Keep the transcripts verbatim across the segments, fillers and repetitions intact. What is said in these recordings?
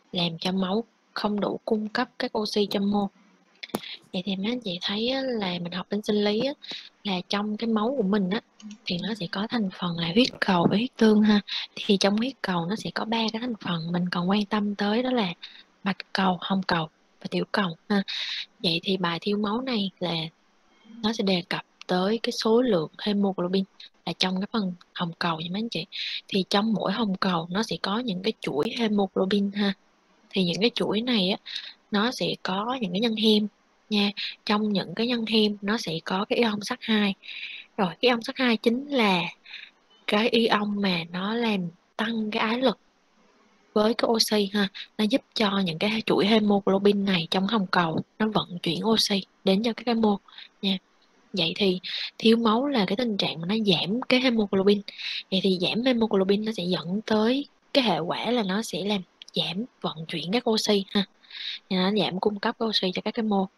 làm cho máu không đủ cung cấp các oxy cho mô. Vậy thì mấy anh chị thấy á, là mình học bên sinh lý á, là trong cái máu của mình á, thì nó sẽ có thành phần là huyết cầu và huyết tương ha. Thì trong huyết cầu nó sẽ có ba cái thành phần mình còn quan tâm tới, đó là bạch cầu, hồng cầu và tiểu cầu ha. Vậy thì bài thiếu máu này là nó sẽ đề cập tới cái số lượng hemoglobin là trong cái phần hồng cầu nha mấy anh chị. Thì trong mỗi hồng cầu nó sẽ có những cái chuỗi hemoglobin ha. Thì những cái chuỗi này á, nó sẽ có những cái nhân hem nha. Trong những cái nhân hem nó sẽ có cái ion sắt hai. Rồi cái ion sắt hai chính là cái ion mà nó làm tăng cái ái lực với cái oxy ha. Nó giúp cho những cái chuỗi hemoglobin này trong hồng cầu nó vận chuyển oxy đến cho các cái mô nha. Vậy thì thiếu máu là cái tình trạng mà nó giảm cái hemoglobin. Vậy thì giảm hemoglobin nó sẽ dẫn tới cái hệ quả là nó sẽ làm giảm vận chuyển các oxy ha. Nó giảm cung cấp oxy cho các cái mô.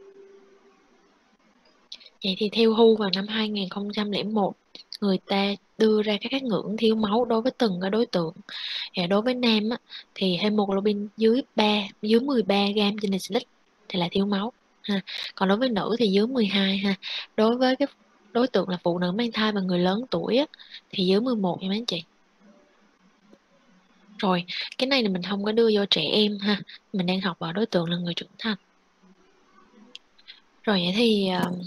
Vậy thì theo vê kép hát o vào năm hai nghìn không trăm lẻ một, người ta đưa ra các cái ngưỡng thiếu máu đối với từng cái đối tượng. Và đối với nam á, thì hemoglobin dưới ba, dưới mười ba gam trên deciliter thì là thiếu máu ha. Còn đối với nữ thì dưới mười hai ha. Đối với cái đối tượng là phụ nữ mang thai và người lớn tuổi á, thì dưới mười một nha mấy anh chị. Rồi, cái này là mình không có đưa vô trẻ em ha. Mình đang học ở đối tượng là người trưởng thành. Rồi vậy thì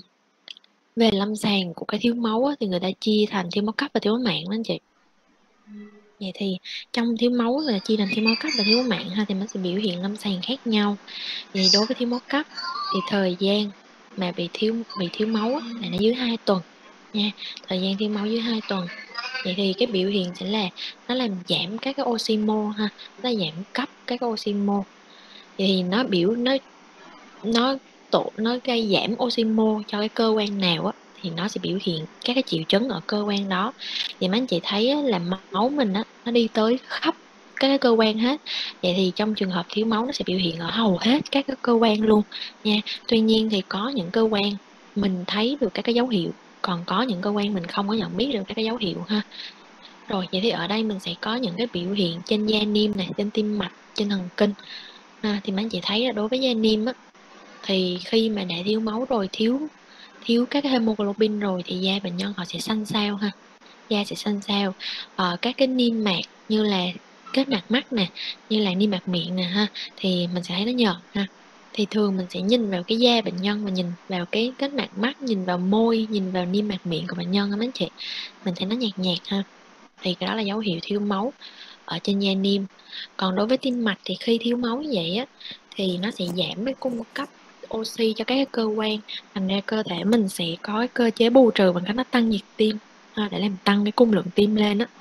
về lâm sàng của cái thiếu máu á, thì người ta chia thành thiếu máu cấp và thiếu máu mạng đó anh chị. Vậy thì trong thiếu máu là chia thành thiếu máu cấp và thiếu máu mạng ha, thì nó sẽ biểu hiện lâm sàng khác nhau. Vậy đối với thiếu máu cấp thì thời gian mà bị thiếu bị thiếu máu á, là nó dưới hai tuần nha. Thời gian thiếu máu dưới hai tuần. Vậy thì cái biểu hiện sẽ là nó làm giảm các cái oxy mô ha, nó giảm cấp các cái oxy mô. Vậy thì nó biểu nó nó tổ nó gây giảm oxy mô cho cái cơ quan nào á, thì nó sẽ biểu hiện các cái triệu chứng ở cơ quan đó. Thì mấy anh chị thấy á, là máu mình á, nó đi tới khắp các cái cơ quan hết. Vậy thì trong trường hợp thiếu máu nó sẽ biểu hiện ở hầu hết các cái cơ quan luôn nha. Tuy nhiên thì có những cơ quan mình thấy được các cái dấu hiệu, còn có những cơ quan mình không có nhận biết được các cái dấu hiệu ha. Rồi vậy thì ở đây mình sẽ có những cái biểu hiện trên da niêm này, trên tim mạch, trên thần kinh. À, thì mấy anh chị thấy là đối với da niêm á, thì khi mà đã thiếu máu rồi, thiếu thiếu các cái hemoglobin rồi thì da bệnh nhân họ sẽ xanh xao ha. Da sẽ xanh xao. Ờ, các cái niêm mạc như là kết mạc mắt nè, như là niêm mạc miệng nè ha, thì mình sẽ thấy nó nhợt ha. Thì thường mình sẽ nhìn vào cái da bệnh nhân và nhìn vào cái kết mạc mắt, nhìn vào môi, nhìn vào niêm mạc miệng của bệnh nhân á mấy anh chị, mình thấy nó nhạt nhạt ha. Thì cái đó là dấu hiệu thiếu máu ở trên da niêm. Còn đối với tim mạch thì khi thiếu máu như vậy á, thì nó sẽ giảm cái cung cấp oxy cho các cái cơ quan, thành ra cơ thể mình sẽ có cái cơ chế bù trừ bằng cách nó tăng nhịp tim ha, để làm tăng cái cung lượng tim lên á.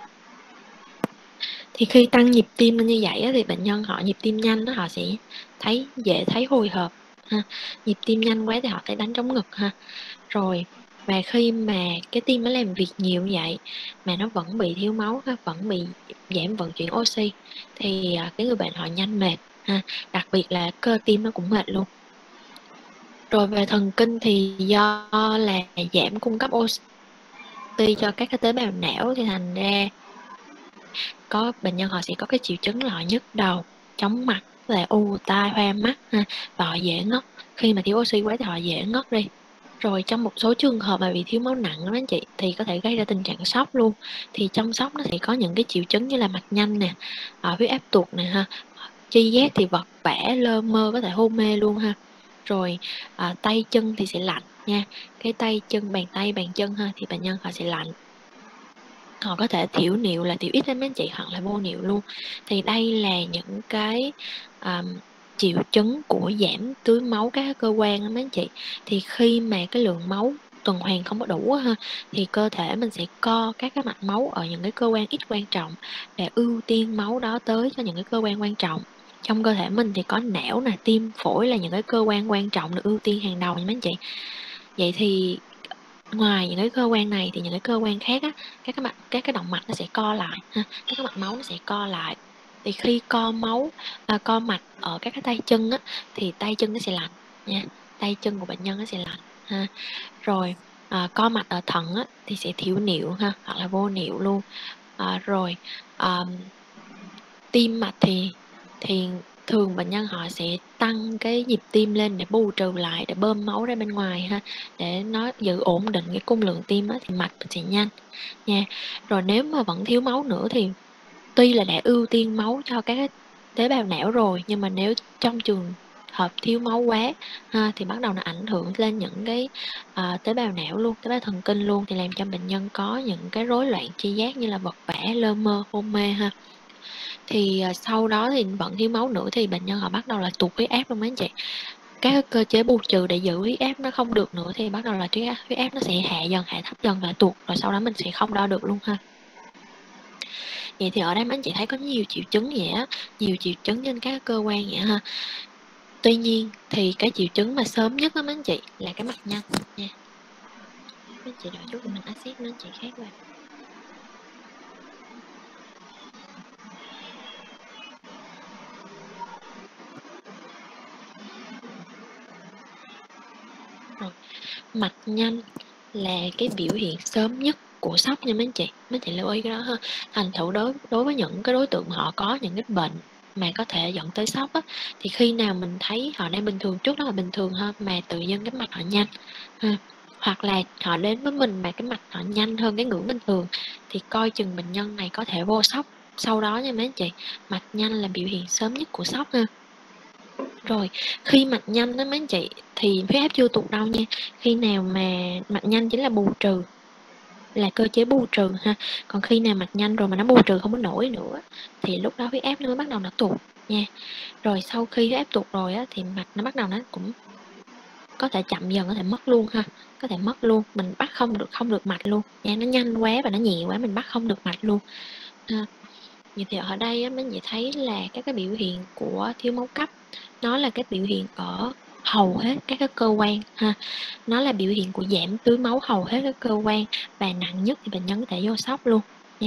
Thì khi tăng nhịp tim lên như vậy á, thì bệnh nhân họ nhịp tim nhanh đó, họ sẽ thấy dễ thấy hồi hộp ha. Nhịp tim nhanh quá thì họ thấy đánh trống ngực ha. Rồi và khi mà cái tim nó làm việc nhiều như vậy mà nó vẫn bị thiếu máu ha, vẫn bị giảm vận chuyển oxy, thì cái người bệnh họ nhanh mệt ha, đặc biệt là cơ tim nó cũng mệt luôn. Rồi về thần kinh thì do là giảm cung cấp oxy cho các cái tế bào não, thì thành ra có bệnh nhân họ sẽ có cái triệu chứng là họ nhức đầu, chóng mặt, là u tai, hoa mắt ha, và họ dễ ngất. Khi mà thiếu oxy quá thì họ dễ ngất đi. Rồi trong một số trường hợp mà bị thiếu máu nặng đó anh chị, thì có thể gây ra tình trạng sốc luôn. Thì trong sốc nó sẽ có những cái triệu chứng như là mạch nhanh nè, huyết áp tụt nè ha, tri giác thì vật vã, lơ mơ, có thể hôn mê luôn ha. Rồi à, tay chân thì sẽ lạnh nha, cái tay chân, bàn tay, bàn chân ha, thì bệnh nhân họ sẽ lạnh. Họ có thể thiểu niệu là tiểu ít lắm anh chị, hoặc là vô niệu luôn. Thì đây là những cái um, triệu chứng của giảm tưới máu các cơ quan đó mấy anh chị. Thì khi mà cái lượng máu tuần hoàn không có đủ ha, thì cơ thể mình sẽ co các cái mạch máu ở những cái cơ quan ít quan trọng để ưu tiên máu đó tới cho những cái cơ quan quan trọng. Trong cơ thể mình thì có não nè, tim, phổi là những cái cơ quan quan trọng được ưu tiên hàng đầu nha mấy anh chị. Vậy thì ngoài những cái cơ quan này thì những cái cơ quan khác á, các cái mạch, các cái động mạch nó sẽ co lại ha, các cái mạch máu nó sẽ co lại. Thì khi co máu, à, co mạch ở các cái tay chân á, thì tay chân nó sẽ lạnh nha, tay chân của bệnh nhân nó sẽ lạnh ha. Rồi à, co mạch ở thận á, thì sẽ thiểu niệu ha, hoặc là vô niệu luôn. À, rồi à, tim mạch thì thì thường bệnh nhân họ sẽ tăng cái nhịp tim lên để bù trừ lại, để bơm máu ra bên ngoài ha, để nó giữ ổn định cái cung lượng tim á, thì mạch sẽ nhanh nha. Rồi nếu mà vẫn thiếu máu nữa thì tuy là đã ưu tiên máu cho các cái tế bào não rồi, nhưng mà nếu trong trường hợp thiếu máu quá ha, thì bắt đầu nó ảnh hưởng lên những cái à, tế bào não luôn, tế bào thần kinh luôn, thì làm cho bệnh nhân có những cái rối loạn tri giác như là vật vã, lơ mơ, hôn mê ha. Thì à, sau đó thì vẫn thiếu máu nữa thì bệnh nhân họ bắt đầu là tụt huyết áp luôn mấy anh chị. Các cơ chế bù trừ để giữ huyết áp nó không được nữa thì bắt đầu là huyết áp, huyết áp nó sẽ hạ dần, hạ thấp dần và tuột, rồi sau đó mình sẽ không đo được luôn ha. Vậy thì ở đây mấy anh chị thấy có nhiều triệu chứng vậy á, nhiều triệu chứng trên các cơ quan vậy ha. Tuy nhiên thì cái triệu chứng mà sớm nhất đó mấy anh chị là cái mạch nhanh nha. Mấy anh chị đợi chút thì mình access mấy anh chị khác qua. Rồi, mạch nhanh là cái biểu hiện sớm nhất của sốc nha mấy anh chị, mấy anh chị lưu ý cái đó ha. Thành thử đối đối với những cái đối tượng họ có những cái bệnh mà có thể dẫn tới sốc á, thì khi nào mình thấy họ đang bình thường, trước đó là bình thường ha, mà tự dưng cái mạch họ nhanh ha, hoặc là họ đến với mình mà cái mạch họ nhanh hơn cái ngưỡng bình thường, thì coi chừng bệnh nhân này có thể vô sốc sau đó nha mấy anh chị. Mạch nhanh là biểu hiện sớm nhất của sốc ha. Rồi khi mạch nhanh đó mấy anh chị thì huyết áp chưa tụt đâu nha. Khi nào mà mạch nhanh chính là bù trừ, là cơ chế bù trừ ha. Còn khi nào mạch nhanh rồi mà nó bù trừ không có nổi nữa thì lúc đó huyết áp nó mới bắt đầu nó tụt nha. Rồi sau khi huyết áp tụt rồi á, thì mạch nó bắt đầu nó cũng có thể chậm dần, có thể mất luôn ha, có thể mất luôn, mình bắt không được không được mạch luôn nha, nó nhanh quá và nó nhẹ quá mình bắt không được mạch luôn ha. Vậy thì ở đây á, mấy anh chị thấy là các cái biểu hiện của thiếu máu cấp nó là cái biểu hiện ở hầu hết các cái cơ quan ha, nó là biểu hiện của giảm tưới máu hầu hết các cơ quan, và nặng nhất thì bệnh nhân có thể vô sốc luôn nha.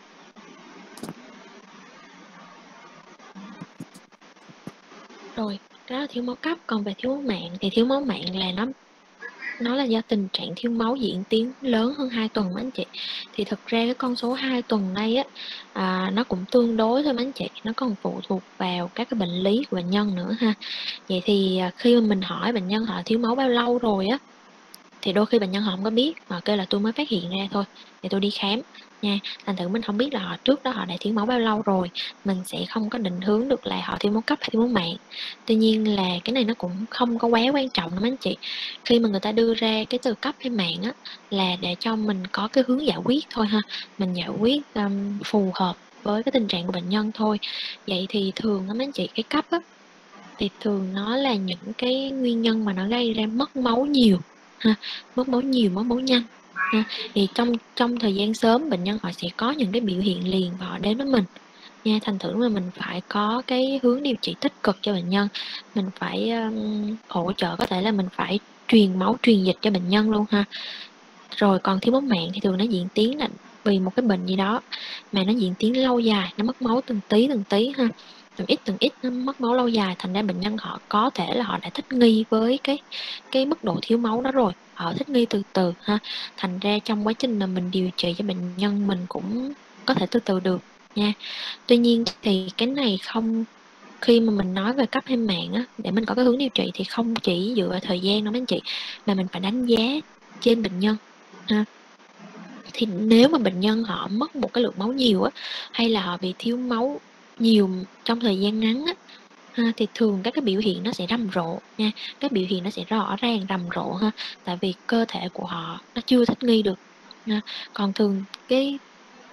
Rồi đó là thiếu máu cấp. Còn về thiếu máu mạng thì thiếu máu mạng là nó nó là do tình trạng thiếu máu diễn tiến lớn hơn hai tuần mấy anh chị. Thì thực ra cái con số hai tuần đây á, à, nó cũng tương đối thôi mấy anh chị, nó còn phụ thuộc vào các cái bệnh lý của bệnh nhân nữa ha. Vậy thì khi mà mình hỏi bệnh nhân họ thiếu máu bao lâu rồi á, thì đôi khi bệnh nhân họ không có biết, họ kêu là tôi mới phát hiện ra thôi thì tôi đi khám nha. Thành thử mình không biết là họ trước đó họ đã thiếu máu bao lâu rồi, mình sẽ không có định hướng được là họ thiếu máu cấp hay thiếu máu mạng. Tuy nhiên là cái này nó cũng không có quá quan trọng đâu mấy anh chị. Khi mà người ta đưa ra cái từ cấp hay mạng á, là để cho mình có cái hướng giải quyết thôi ha, mình giải quyết um, phù hợp với cái tình trạng của bệnh nhân thôi. Vậy thì thường á mấy anh chị, cái cấp á thì thường nó là những cái nguyên nhân mà nó gây ra mất máu nhiều ha, mất máu nhiều, mất máu nhanh ha. Thì trong trong thời gian sớm bệnh nhân họ sẽ có những cái biểu hiện liền và họ đến với mình nha. Thành thử mà mình phải có cái hướng điều trị tích cực cho bệnh nhân, mình phải um, hỗ trợ, có thể là mình phải truyền máu, truyền dịch cho bệnh nhân luôn ha. Rồi còn thiếu máu mạng thì thường nó diễn tiến là vì một cái bệnh gì đó mà nó diễn tiến lâu dài, nó mất máu từng tí từng tí ha, từng ít từng ít nó mất máu lâu dài, thành ra bệnh nhân họ có thể là họ đã thích nghi với cái cái mức độ thiếu máu đó rồi, họ thích nghi từ từ ha. Thành ra trong quá trình mà mình điều trị cho bệnh nhân mình cũng có thể từ từ được nha. Tuy nhiên thì cái này không, khi mà mình nói về cấp hay mạng á, để mình có cái hướng điều trị thì không chỉ dựa vào thời gian đâu mấy anh chị, mà mình phải đánh giá trên bệnh nhân ha. Thì nếu mà bệnh nhân họ mất một cái lượng máu nhiều á, hay là họ bị thiếu máu nhiều trong thời gian ngắn á ha, thì thường các cái biểu hiện nó sẽ rầm rộ nha, các biểu hiện nó sẽ rõ ràng rầm rộ ha, tại vì cơ thể của họ nó chưa thích nghi được ha. Còn thường cái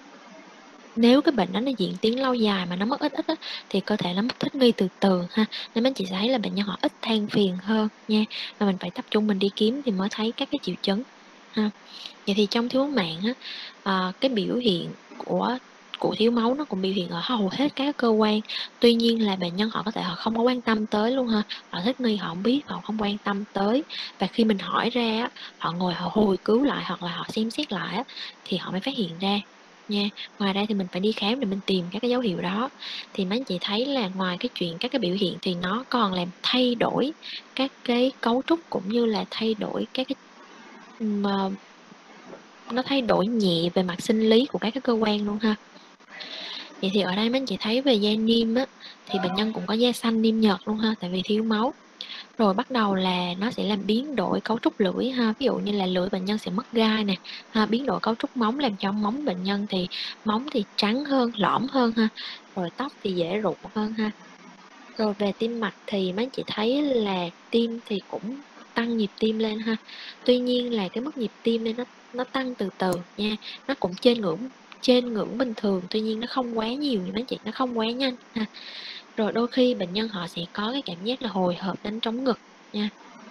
nếu cái bệnh đó nó diễn tiến lâu dài mà nó mất ít ít á, thì cơ thể nó mất thích nghi từ từ ha, nên mấy chị sẽ thấy là bệnh nhân họ ít than phiền hơn nha, và mình phải tập trung mình đi kiếm thì mới thấy các cái triệu chứng ha. Vậy thì trong thiếu máu mạng á, à, cái biểu hiện của của thiếu máu nó cũng biểu hiện ở hầu hết các cơ quan. Tuy nhiên là bệnh nhân họ có thể họ không có quan tâm tới luôn ha, họ thích nghi họ không biết, họ không quan tâm tới, và khi mình hỏi ra á, họ ngồi họ hồi cứu lại hoặc là họ xem xét lại á, thì họ mới phát hiện ra nha. Ngoài ra thì mình phải đi khám để mình tìm các cái dấu hiệu đó. Thì mấy anh chị thấy là ngoài cái chuyện các cái biểu hiện thì nó còn làm thay đổi các cái cấu trúc cũng như là thay đổi các cái mà nó thay đổi nhẹ về mặt sinh lý của các cái cơ quan luôn ha. Vậy thì ở đây mấy anh chị thấy về da niêm á, thì bệnh nhân cũng có da xanh niêm nhợt luôn ha, tại vì thiếu máu. Rồi bắt đầu là nó sẽ làm biến đổi cấu trúc lưỡi ha, ví dụ như là lưỡi bệnh nhân sẽ mất gai nè, ha, biến đổi cấu trúc móng làm cho móng bệnh nhân thì móng thì trắng hơn, lõm hơn ha, rồi tóc thì dễ rụng hơn ha. Rồi về tim mạch thì mấy anh chị thấy là tim thì cũng tăng nhịp tim lên ha. Tuy nhiên là cái mức nhịp tim này nó nó tăng từ từ nha, nó cũng trên ngưỡng trên ngưỡng bình thường, tuy nhiên nó không quá nhiều nha mấy anh chị, nó không quá nhanh ha. Rồi đôi khi bệnh nhân họ sẽ có cái cảm giác là hồi hộp đánh trống ngực nha.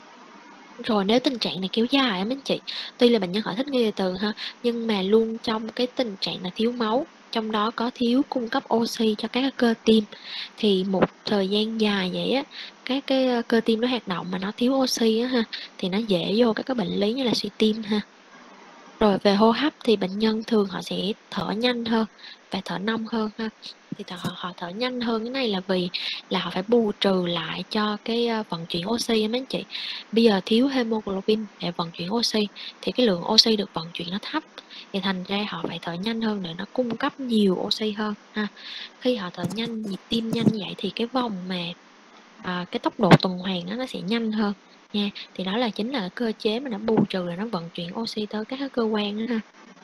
Rồi nếu tình trạng này kéo dài á mấy anh chị, tuy là bệnh nhân họ thích nghi từ từ ha, nhưng mà luôn trong cái tình trạng là thiếu máu, trong đó có thiếu cung cấp oxy cho các cơ tim, thì một thời gian dài vậy á, các cái cơ tim nó hoạt động mà nó thiếu oxy á ha, thì nó dễ vô các cái bệnh lý như là suy tim ha. Rồi về hô hấp thì bệnh nhân thường họ sẽ thở nhanh hơn và thở nông hơn ha. Thì họ, họ thở nhanh hơn cái này là vì là họ phải bù trừ lại cho cái vận chuyển oxy á mấy anh chị. Bây giờ thiếu hemoglobin để vận chuyển oxy thì cái lượng oxy được vận chuyển nó thấp, thì thành ra họ phải thở nhanh hơn để nó cung cấp nhiều oxy hơn ha. Khi họ thở nhanh, nhịp tim nhanh như vậy thì cái vòng mà à, cái tốc độ tuần hoàn đó, nó sẽ nhanh hơn nha. Thì đó là chính là cơ chế mà nó bù trừ, là nó vận chuyển oxy tới các cơ quan đó ha.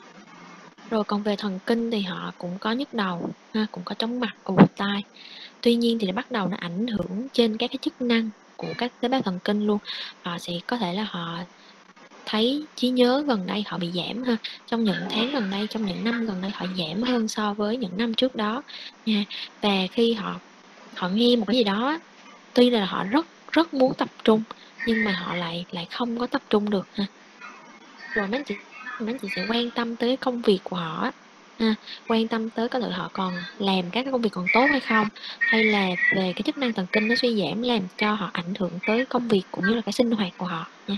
Rồi còn về thần kinh thì họ cũng có nhức đầu ha, cũng có chóng mặt, ù tai. Tuy nhiên thì nó bắt đầu nó ảnh hưởng trên các cái chức năng của các tế bào thần kinh luôn. Họ sẽ có thể là họ thấy trí nhớ gần đây họ bị giảm ha, trong những tháng gần đây, trong những năm gần đây họ giảm hơn so với những năm trước đó nha. Và khi họ họ nghe một cái gì đó, tuy là họ rất rất muốn tập trung nhưng mà họ lại lại không có tập trung được ha. Rồi mấy anh chị mấy anh chị sẽ quan tâm tới công việc của họ ha, quan tâm tới có thể họ còn làm các cái công việc còn tốt hay không, hay là về cái chức năng thần kinh nó suy giảm làm cho họ ảnh hưởng tới công việc cũng như là cái sinh hoạt của họ nha.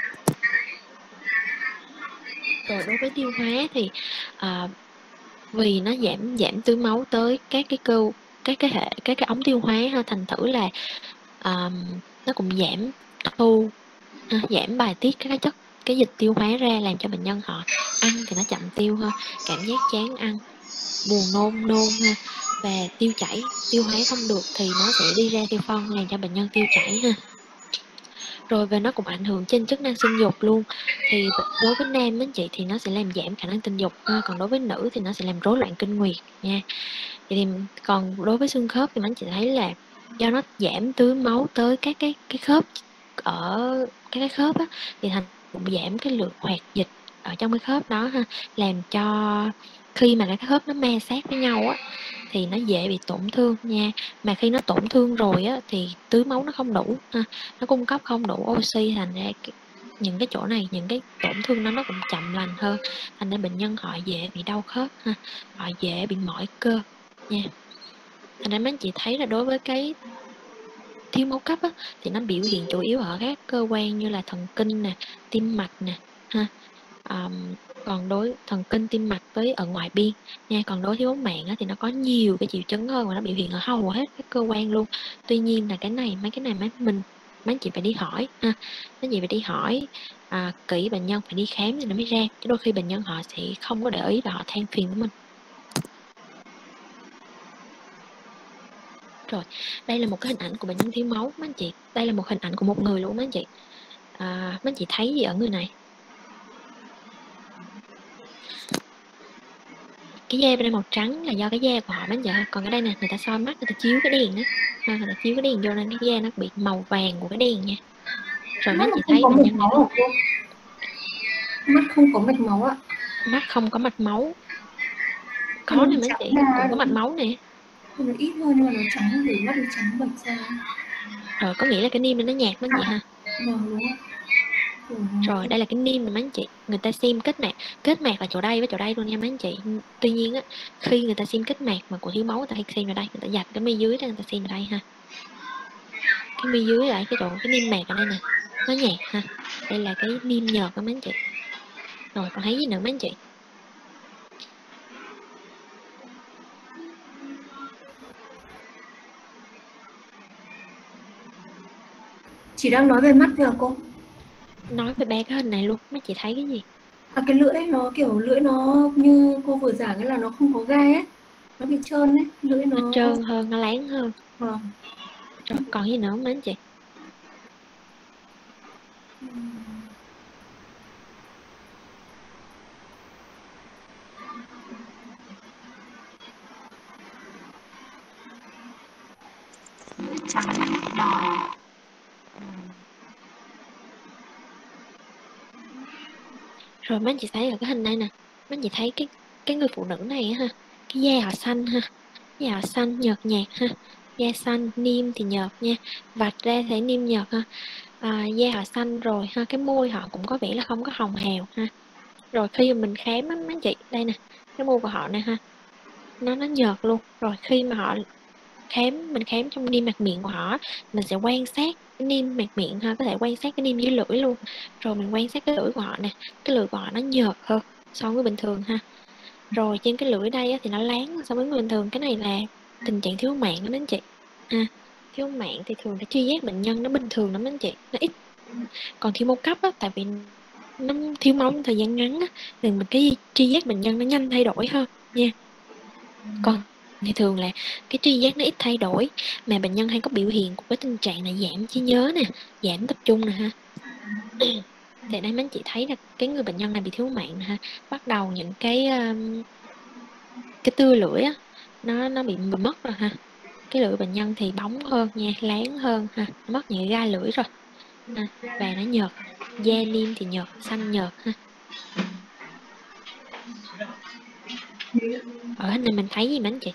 Rồi đối với tiêu hóa thì à, vì nó giảm giảm tưới máu tới các cái cơ các cái hệ các cái ống tiêu hóa ha, thành thử là um, nó cũng giảm thu ha, giảm bài tiết các cái chất cái dịch tiêu hóa ra, làm cho bệnh nhân họ ăn thì nó chậm tiêu ha, cảm giác chán ăn, buồn nôn nôn ha, và tiêu chảy, tiêu hóa không được thì nó sẽ đi ra tiêu phân làm cho bệnh nhân tiêu chảy ha. Rồi về nó cũng ảnh hưởng trên chức năng sinh dục luôn, thì đối với nam anh chị thì nó sẽ làm giảm khả năng tình dục ha, còn đối với nữ thì nó sẽ làm rối loạn kinh nguyệt nha. Thì còn đối với xương khớp thì anh chị thấy là do nó giảm tưới máu tới các cái cái khớp ở các cái khớp á, thì thành cũng giảm cái lượng hoạt dịch ở trong cái khớp đó ha, làm cho khi mà cái khớp nó ma sát với nhau á thì nó dễ bị tổn thương nha. Mà khi nó tổn thương rồi á thì tưới máu nó không đủ ha, nó cung cấp không đủ oxy, thành ra những cái chỗ này, những cái tổn thương đó nó cũng chậm lành hơn, thành ra bệnh nhân họ dễ bị đau khớp ha, họ dễ bị mỏi cơ nha. Thành ra mấy anh chị thấy là đối với cái thiếu máu cấp á, thì nó biểu hiện chủ yếu ở các cơ quan như là thần kinh nè, tim mạch nè ha. Um, còn đối thần kinh tim mạch với ở ngoại biên nha, còn đối thiếu máu mạng á, thì nó có nhiều cái triệu chứng hơn và nó biểu hiện ở hầu hết các cơ quan luôn. Tuy nhiên là cái này mấy cái này mấy mình mấy anh chị phải đi hỏi ha, mấy chị phải đi hỏi à, kỹ bệnh nhân, phải đi khám thì nó mới ra, chứ đôi khi bệnh nhân họ sẽ không có để ý và họ than phiền với mình. Rồi, đây là một cái hình ảnh của bệnh nhân thiếu máu mấy anh chị. Đây là một hình ảnh của một người luôn mấy anh chị. À, mấy anh chị thấy gì ở người này? Cái da bên đây màu trắng là do cái da của họ mấy anh chị. Còn cái đây nè, người ta soi mắt, người ta chiếu cái đèn á, người ta chiếu cái đèn vô nên cái da nó bị màu vàng của cái đèn nha. Rồi mấy anh chị thấy bệnh nhân này không? Mắt không có mạch máu ạ. Mắt không có mạch máu. Có nè mấy anh chị, cũng có mạch máu nè. Nó ít hơn nhưng mà nó trắng thì mắt nó trắng bệch ra. Rồi có nghĩa là cái niêm nó nhạt mấy anh chị ha. Vâng, đúng rồi. Rồi đây là cái niêm mà mấy anh chị, người ta xem kết mạc, kết mạc là chỗ đây với chỗ đây luôn nha mấy anh chị. Tuy nhiên á, khi người ta xem kết mạc mà của thiếu máu, người ta hay xem vào đây, người ta dạch cái mi dưới ra, người ta xem vào đây ha. Cái mi dưới lại cái chỗ cái niêm mạc ở đây nè, nó nhạt ha. Đây là cái niêm nhợt đó mấy anh chị. Rồi còn thấy gì nữa mấy anh chị? Chị đang nói về mắt thôi hả cô? Nói về ba cái hình này luôn, mấy chị thấy cái gì? À, cái lưỡi nó kiểu lưỡi nó như cô vừa giảng ấy là nó không có gai ấy. Nó bị trơn ấy, lưỡi nó nó trơn hơn, nó láng hơn. vâng. Rồi còn gì nữa không anh chị? Rồi mấy anh chị thấy ở cái hình này nè, mấy anh chị thấy cái cái người phụ nữ này á ha, cái da họ xanh ha, da họ xanh nhợt nhạt ha, da xanh niêm thì nhợt nha, vạch ra thấy niêm nhợt ha, à, da họ xanh rồi ha, cái môi họ cũng có vẻ là không có hồng hào ha. Rồi khi mà mình khám á mấy anh chị, đây nè, cái môi của họ nè ha, nó nó nhợt luôn. Rồi khi mà họ khám, mình khám trong niêm mạc miệng của họ, mình sẽ quan sát cái niêm mạc miệng ha, có thể quan sát cái niêm dưới lưỡi luôn. Rồi mình quan sát cái lưỡi của họ nè, cái lưỡi của họ nó nhợt hơn so với bình thường ha. Rồi trên cái lưỡi đây á, thì nó láng so với người bình thường. Cái này là tình trạng thiếu mạng đó anh chị. À, thiếu mạng thì thường là tri giác bệnh nhân nó bình thường lắm anh chị, nó ít. Còn thiếu máu cấp á, tại vì nó thiếu máu thời gian ngắn á, thì mình cái tri giác bệnh nhân nó nhanh thay đổi hơn nha. Còn thì thường là cái tri giác nó ít thay đổi, mà bệnh nhân hay có biểu hiện của cái tình trạng là giảm trí nhớ nè, giảm tập trung nè ha. Thì đây mấy anh chị thấy là cái người bệnh nhân này bị thiếu mạng nè ha, bắt đầu những cái um, cái tưa lưỡi á, nó nó bị, bị mất rồi ha. Cái lưỡi bệnh nhân thì bóng hơn nha, láng hơn ha, mất những cái gai lưỡi rồi ha, và nó nhợt, da niêm thì nhợt, xanh nhợt ha. Ở hình này mình thấy gì mấy anh chị?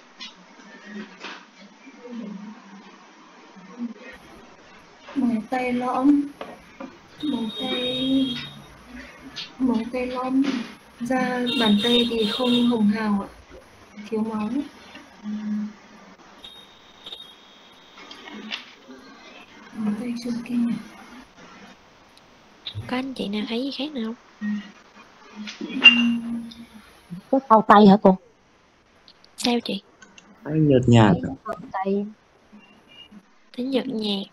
móng tay lõm, móng tay móng tay lõm, da bàn tay thì không hồng hào ạ, thiếu máu. Móng tay chân kinh. Có anh chị nào thấy gì khác nào không? Có sau tay hả cô? Sao chị? Thấy nhợt nhạt. Thấy sau tay. Thấy nhợt nhạt.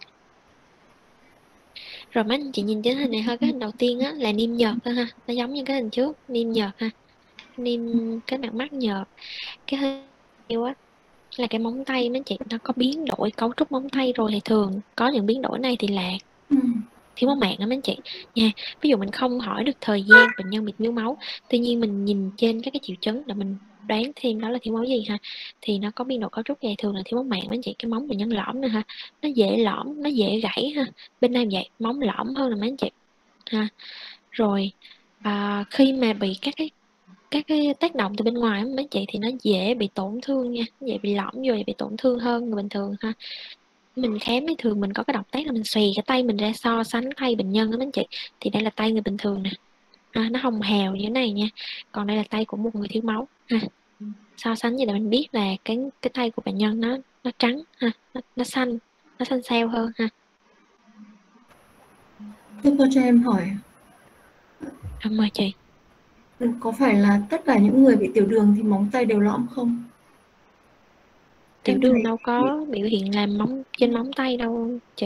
Rồi mấy anh chị nhìn trên hình này thôi, cái hình đầu tiên á là niêm nhợt thôi ha, nó giống như cái hình trước, niêm nhợt ha, niêm cái mặt mắt nhợt. Cái hình á là cái móng tay mấy chị, nó có biến đổi cấu trúc móng tay rồi, thì thường có những biến đổi này thì là Ừ. thiếu máu mạng đó mấy anh chị nha. Ví dụ mình không hỏi được thời gian bệnh nhân bị thiếu máu, tuy nhiên mình nhìn trên các cái triệu chứng để mình đoán thêm đó là thiếu máu gì ha, thì nó có biên độ cấu trúc này, thường là thiếu máu mạng mấy anh chị. Cái móng bệnh nhân lõm nè ha, nó dễ lõm, nó dễ gãy ha, bên đây vậy móng lõm hơn là mấy anh chị ha. Rồi à, khi mà bị các cái các cái tác động từ bên ngoài mấy chị thì nó dễ bị tổn thương nha, dễ bị lõm rồi bị tổn thương hơn người bình thường ha. Mình khám thì thường mình có cái động tác là mình xòe cái tay mình ra so sánh tay bệnh nhân đó mấy chị, thì đây là tay người bình thường nè, à, nó hồng hào như thế này nha, còn đây là tay của một người thiếu máu ha. So sánh vậy để mình biết là cái cái tay của bệnh nhân nó nó trắng ha, nó, nó xanh, nó xanh xao hơn ha. Thế cô cho em hỏi, À, mời chị. có phải là tất cả những người bị tiểu đường thì móng tay đều lõm không? Tiểu Em đường thấy đâu có biểu hiện làm móng trên móng tay đâu chị.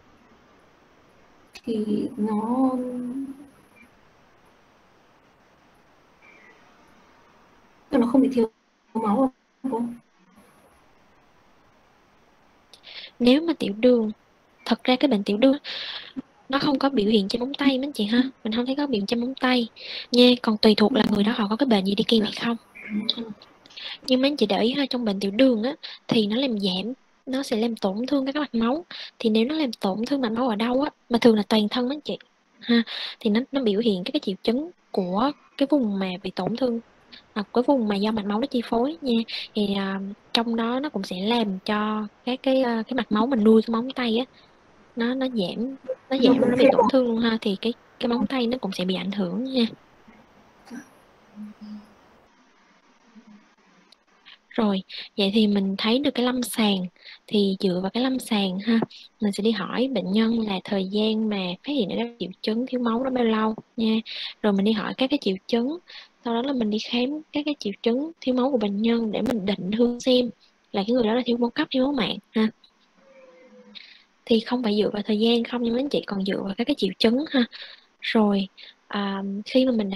thì nó nó không bị thiếu máu không? Nếu mà tiểu đường, thật ra cái bệnh tiểu đường nó không có biểu hiện trên móng tay mấy chị ha, mình không thấy có biểu hiện trên móng tay nha, còn tùy thuộc là người đó họ có cái bệnh gì đi kèm hay không. Nhưng mấy anh chị để ý ha, trong bệnh tiểu đường á thì nó làm giảm, nó sẽ làm tổn thương các mạch máu, thì nếu nó làm tổn thương mạch máu ở đâu á, mà thường là toàn thân mấy anh chị ha, thì nó nó biểu hiện các cái triệu chứng của cái vùng mà bị tổn thương, hoặc cái vùng mà do mạch máu nó chi phối nha. Thì à, trong đó nó cũng sẽ làm cho các cái à, cái mạch máu mình nuôi cái móng tay á, nó nó giảm, nó giảm luôn, nó bị tổn thương luôn ha, thì cái cái móng tay nó cũng sẽ bị ảnh hưởng nha. Rồi, vậy thì mình thấy được cái lâm sàng, thì dựa vào cái lâm sàng ha, mình sẽ đi hỏi bệnh nhân là thời gian mà phát hiện ra các triệu chứng thiếu máu đó bao lâu nha. Rồi mình đi hỏi các cái triệu chứng, sau đó là mình đi khám các cái triệu chứng thiếu máu của bệnh nhân để mình định hướng xem là cái người đó là thiếu máu cấp, thiếu máu mạng ha. Thì không phải dựa vào thời gian không nhưng mấy anh chị, còn dựa vào các cái triệu chứng ha. Rồi à, khi mà mình đã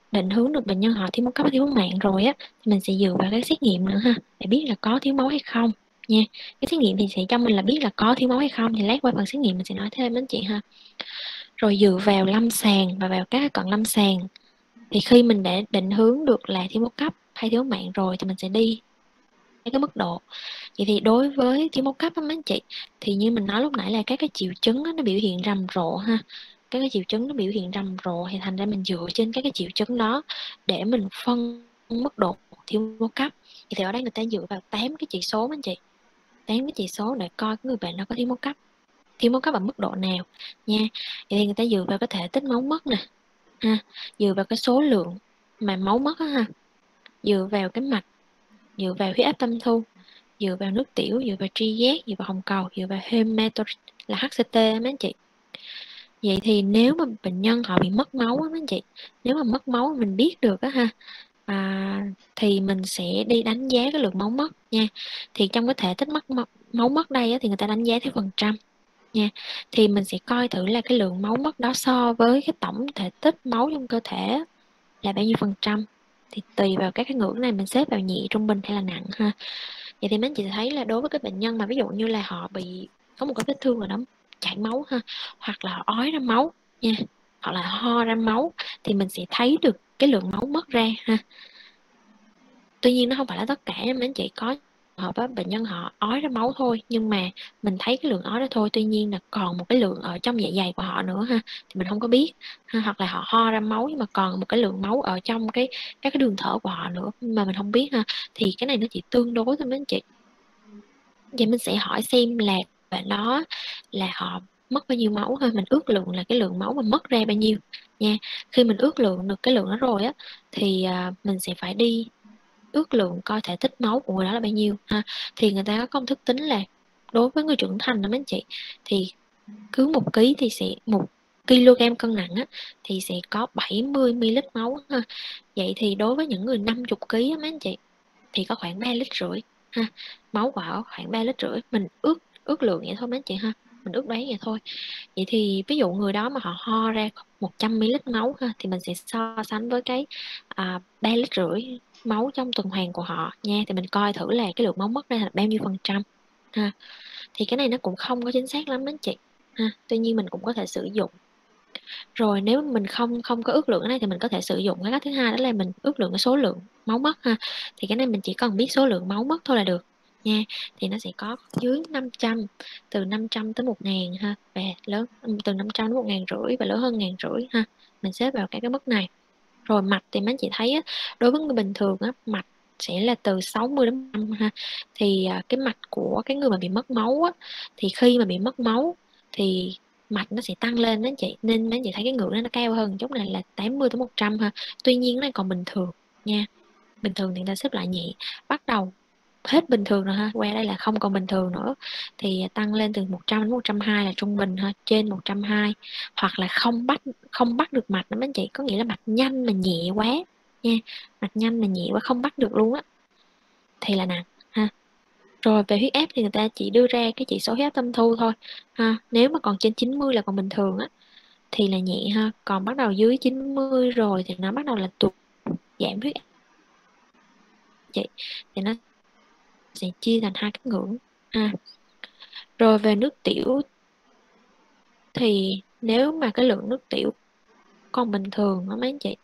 định hướng được bệnh nhân họ thiếu máu cấp hay thiếu máu mạng rồi á, thì mình sẽ dựa vào cái xét nghiệm nữa ha, để biết là có thiếu máu hay không nha. Cái xét nghiệm thì sẽ cho mình là biết là có thiếu máu hay không, thì lát qua phần xét nghiệm mình sẽ nói thêm đến chị ha. Rồi dựa vào lâm sàng và vào các cận lâm sàng, thì khi mình đã định hướng được là thiếu máu cấp hay thiếu máu mạng rồi thì mình sẽ đi cái mức độ. Vậy thì đối với thiếu máu cấp á mấy anh chị, thì như mình nói lúc nãy là các cái triệu chứng đó, nó biểu hiện rầm rộ ha. Các cái triệu chứng nó biểu hiện rầm rộ thì thành ra mình dựa trên các cái triệu chứng đó để mình phân mức độ thiếu máu cấp. Thì ở đây người ta dựa vào tám cái chỉ số mấy anh chị, tám cái chỉ số để coi người bệnh nó có thiếu máu cấp, thiếu máu cấp ở mức độ nào nha. Vậy thì người ta dựa vào cái thể tích máu mất nè ha, dựa vào cái số lượng mà máu mất á ha, dựa vào cái mạch, dựa vào huyết áp tâm thu, dựa vào nước tiểu, dựa vào tri giác, dựa vào hồng cầu, dựa vào hematorit là hát xê tê mấy anh chị. Vậy thì nếu mà bệnh nhân họ bị mất máu á mấy anh chị, nếu mà mất máu mình biết được á ha, à, thì mình sẽ đi đánh giá cái lượng máu mất nha. Thì trong cái thể tích mất máu mất đây á, thì người ta đánh giá theo phần trăm nha. Thì mình sẽ coi thử là cái lượng máu mất đó so với cái tổng thể tích máu trong cơ thể là bao nhiêu phần trăm. Thì tùy vào các cái ngưỡng này mình xếp vào nhẹ, trung bình hay là nặng ha. Vậy thì mấy anh chị thấy là đối với cái bệnh nhân mà ví dụ như là họ bị có một cái vết thương ở đó chảy máu ha, hoặc là ói ra máu nha, hoặc là ho ra máu, thì mình sẽ thấy được cái lượng máu mất ra ha. Tuy nhiên nó không phải là tất cả mấy anh chị, có hợp với bệnh nhân họ ói ra máu thôi, nhưng mà mình thấy cái lượng ói đó thôi, tuy nhiên là còn một cái lượng ở trong dạ dày của họ nữa ha, thì mình không có biết ha. Hoặc là họ ho ra máu nhưng mà còn một cái lượng máu ở trong cái các cái đường thở của họ nữa mà mình không biết ha. Thì cái này nó chỉ tương đối thôi mấy anh chị. Vậy mình sẽ hỏi xem là bạn đó là họ mất bao nhiêu máu ha, mình ước lượng là cái lượng máu mà mất ra bao nhiêu nha. Khi mình ước lượng được cái lượng đó rồi á, thì à, mình sẽ phải đi ước lượng coi thể tích máu của người đó là bao nhiêu ha. Thì người ta có công thức tính là đối với người trưởng thành đó mấy anh chị, thì cứ một ký thì sẽ một kg cân nặng á, thì sẽ có bảy mươi mi li lít máu ha. Vậy thì đối với những người năm mươi ký á mấy anh chị, thì có khoảng ba lít rưỡi ha, máu của họ khoảng ba lít rưỡi. Mình ước ước lượng vậy thôi mấy anh chị ha, mình ước đoán vậy thôi. Vậy thì ví dụ người đó mà họ ho ra một trăm mi li lít máu ha, thì mình sẽ so sánh với cái à, ba lít rưỡi máu trong tuần hoàn của họ nha, thì mình coi thử là cái lượng máu mất ra là bao nhiêu phần trăm ha. Thì cái này nó cũng không có chính xác lắm anh chị ha, tuy nhiên mình cũng có thể sử dụng. Rồi nếu mình không không có ước lượng cái này thì mình có thể sử dụng cái cách thứ hai, đó là mình ước lượng cái số lượng máu mất ha. Thì cái này mình chỉ cần biết số lượng máu mất thôi là được nha. Thì nó sẽ có dưới năm trăm, từ năm trăm tới một ngàn ha, và lớn từ năm trăm đến một ngàn rưỡi và lớn hơn ngàn rưỡi ha. Mình xếp vào các cái mức này. Rồi mạch thì mấy anh chị thấy á, đối với người bình thường á, mạch sẽ là từ sáu mươi đến một trăm ha. Thì à, cái mạch của cái người mà bị mất máu á, thì khi mà bị mất máu thì mạch nó sẽ tăng lên đó anh chị, nên mấy anh chị thấy cái ngưỡng nó cao hơn chút này là tám mươi tới một trăm ha. Tuy nhiên cái này còn bình thường nha, bình thường thì người ta xếp lại nhẹ. Bắt đầu hết bình thường rồi ha, qua đây là không còn bình thường nữa, thì tăng lên từ một trăm đến một trăm hai mươi là trung bình ha, trên một trăm hai mươi. Hoặc là không bắt không bắt được mạch đó mấy anh chị, có nghĩa là mạch nhanh mà nhẹ quá nha, mạch nhanh mà nhẹ quá không bắt được luôn á, thì là nặng ha. Rồi về huyết áp thì người ta chỉ đưa ra cái chỉ số huyết áp tâm thu thôi ha. Nếu mà còn trên chín mươi là còn bình thường á, thì là nhẹ ha. Còn bắt đầu dưới chín mươi rồi thì nó bắt đầu là tụt giảm huyết áp chị, thì nó sẽ chia thành hai cái ngưỡng ha. Rồi về nước tiểu thì nếu mà cái lượng nước tiểu còn bình thường đó mấy anh chị,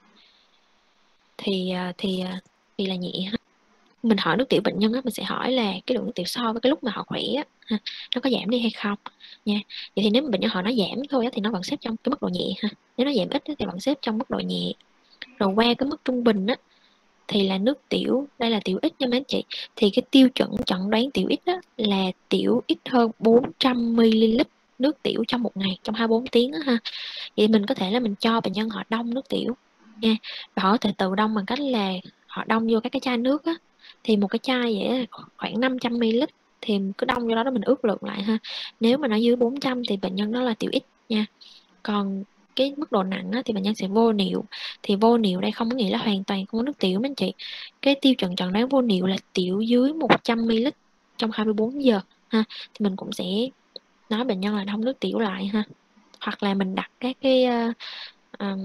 thì thì thì là nhẹ ha. Mình hỏi nước tiểu bệnh nhân á, mình sẽ hỏi là cái lượng nước tiểu so với cái lúc mà họ khỏe á, ha, nó có giảm đi hay không nha. Vậy thì nếu mà bệnh nhân họ nó giảm thôi á, thì nó vẫn xếp trong cái mức độ nhẹ ha. Nếu nó giảm ít á, thì vẫn xếp trong mức độ nhẹ. Rồi qua cái mức trung bình á, thì là nước tiểu, đây là tiểu ít nha mấy anh chị. Thì cái tiêu chuẩn chẩn đoán tiểu ít á, là tiểu ít hơn bốn trăm mi li lít nước tiểu trong một ngày, trong hai mươi bốn tiếng á ha. Vậy mình có thể là mình cho bệnh nhân họ đông nước tiểu nha, và họ có thể tự đông bằng cách là họ đông vô các cái chai nước á. Thì một cái chai vậy khoảng năm trăm mi li lít, thì cứ đông vô đó, đó mình ước lượng lại ha. Nếu mà nó dưới bốn trăm thì bệnh nhân đó là tiểu ít nha. Còn cái mức độ nặng á, thì bệnh nhân sẽ vô niệu. Thì vô niệu đây không có nghĩa là hoàn toàn không có nước tiểu mấy anh chị. Cái tiêu chuẩn chẩn đoán vô niệu là tiểu dưới một trăm mi li lít trong hai mươi bốn giờ ha. Thì mình cũng sẽ nói bệnh nhân là đông nước tiểu lại ha. Hoặc là mình đặt các cái uh, um,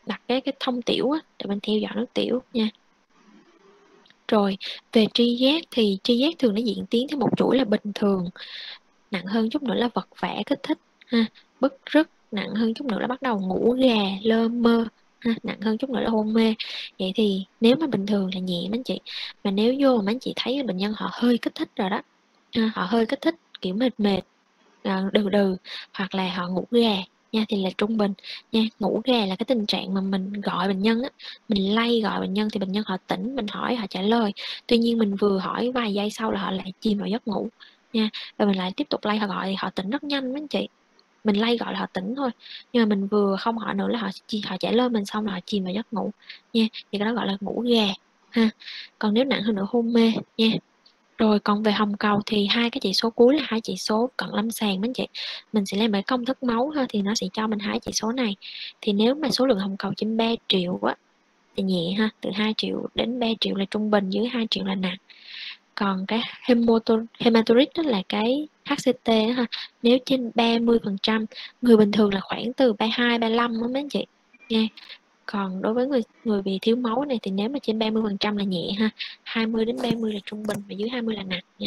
đặt cái cái thông tiểu á, để mình theo dõi nước tiểu nha. Rồi về tri giác thì tri giác thường nó diễn tiến theo một chuỗi là bình thường, nặng hơn chút nữa là vật vã kích thích ha, bứt rứt, nặng hơn chút nữa là bắt đầu ngủ gà, lơ mơ ha, nặng hơn chút nữa là hôn mê. Vậy thì nếu mà bình thường là nhẹ mấy anh chị, mà nếu vô mà mấy anh chị thấy bệnh nhân họ hơi kích thích rồi đó, ha, họ hơi kích thích kiểu mệt mệt, à, đừ đừ, hoặc là họ ngủ gà nha, thì là trung bình nha. Ngủ gà là cái tình trạng mà mình gọi bệnh nhân á, mình lay gọi bệnh nhân thì bệnh nhân họ tỉnh, mình hỏi họ trả lời, tuy nhiên mình vừa hỏi vài giây sau là họ lại chìm vào giấc ngủ nha, và mình lại tiếp tục lay họ gọi thì họ tỉnh rất nhanh mấy anh chị. Mình lay gọi là họ tỉnh thôi, nhưng mà mình vừa không hỏi nữa là họ họ trả lời mình xong là họ chìm vào giấc ngủ nha, thì cái đó gọi là ngủ gà ha. Còn nếu nặng hơn nữa hôn mê nha. Rồi còn về hồng cầu thì hai cái chỉ số cuối là hai chỉ số cận lâm sàng mấy anh chị. Mình sẽ làm cái công thức máu ha, thì nó sẽ cho mình hai chỉ số này. Thì nếu mà số lượng hồng cầu trên ba triệu á thì nhẹ ha, từ hai triệu đến ba triệu là trung bình, dưới hai triệu là nặng. Còn cái hematurit đó là cái hát xê tê ha, nếu trên ba mươi phần trăm, người bình thường là khoảng từ ba mươi hai, ba mươi lăm đó mấy anh chị nha. Còn đối với người người bị thiếu máu này thì nếu mà trên ba mươi phần trăm là nhẹ ha, hai mươi đến ba mươi là trung bình và dưới hai mươi là nặng nha.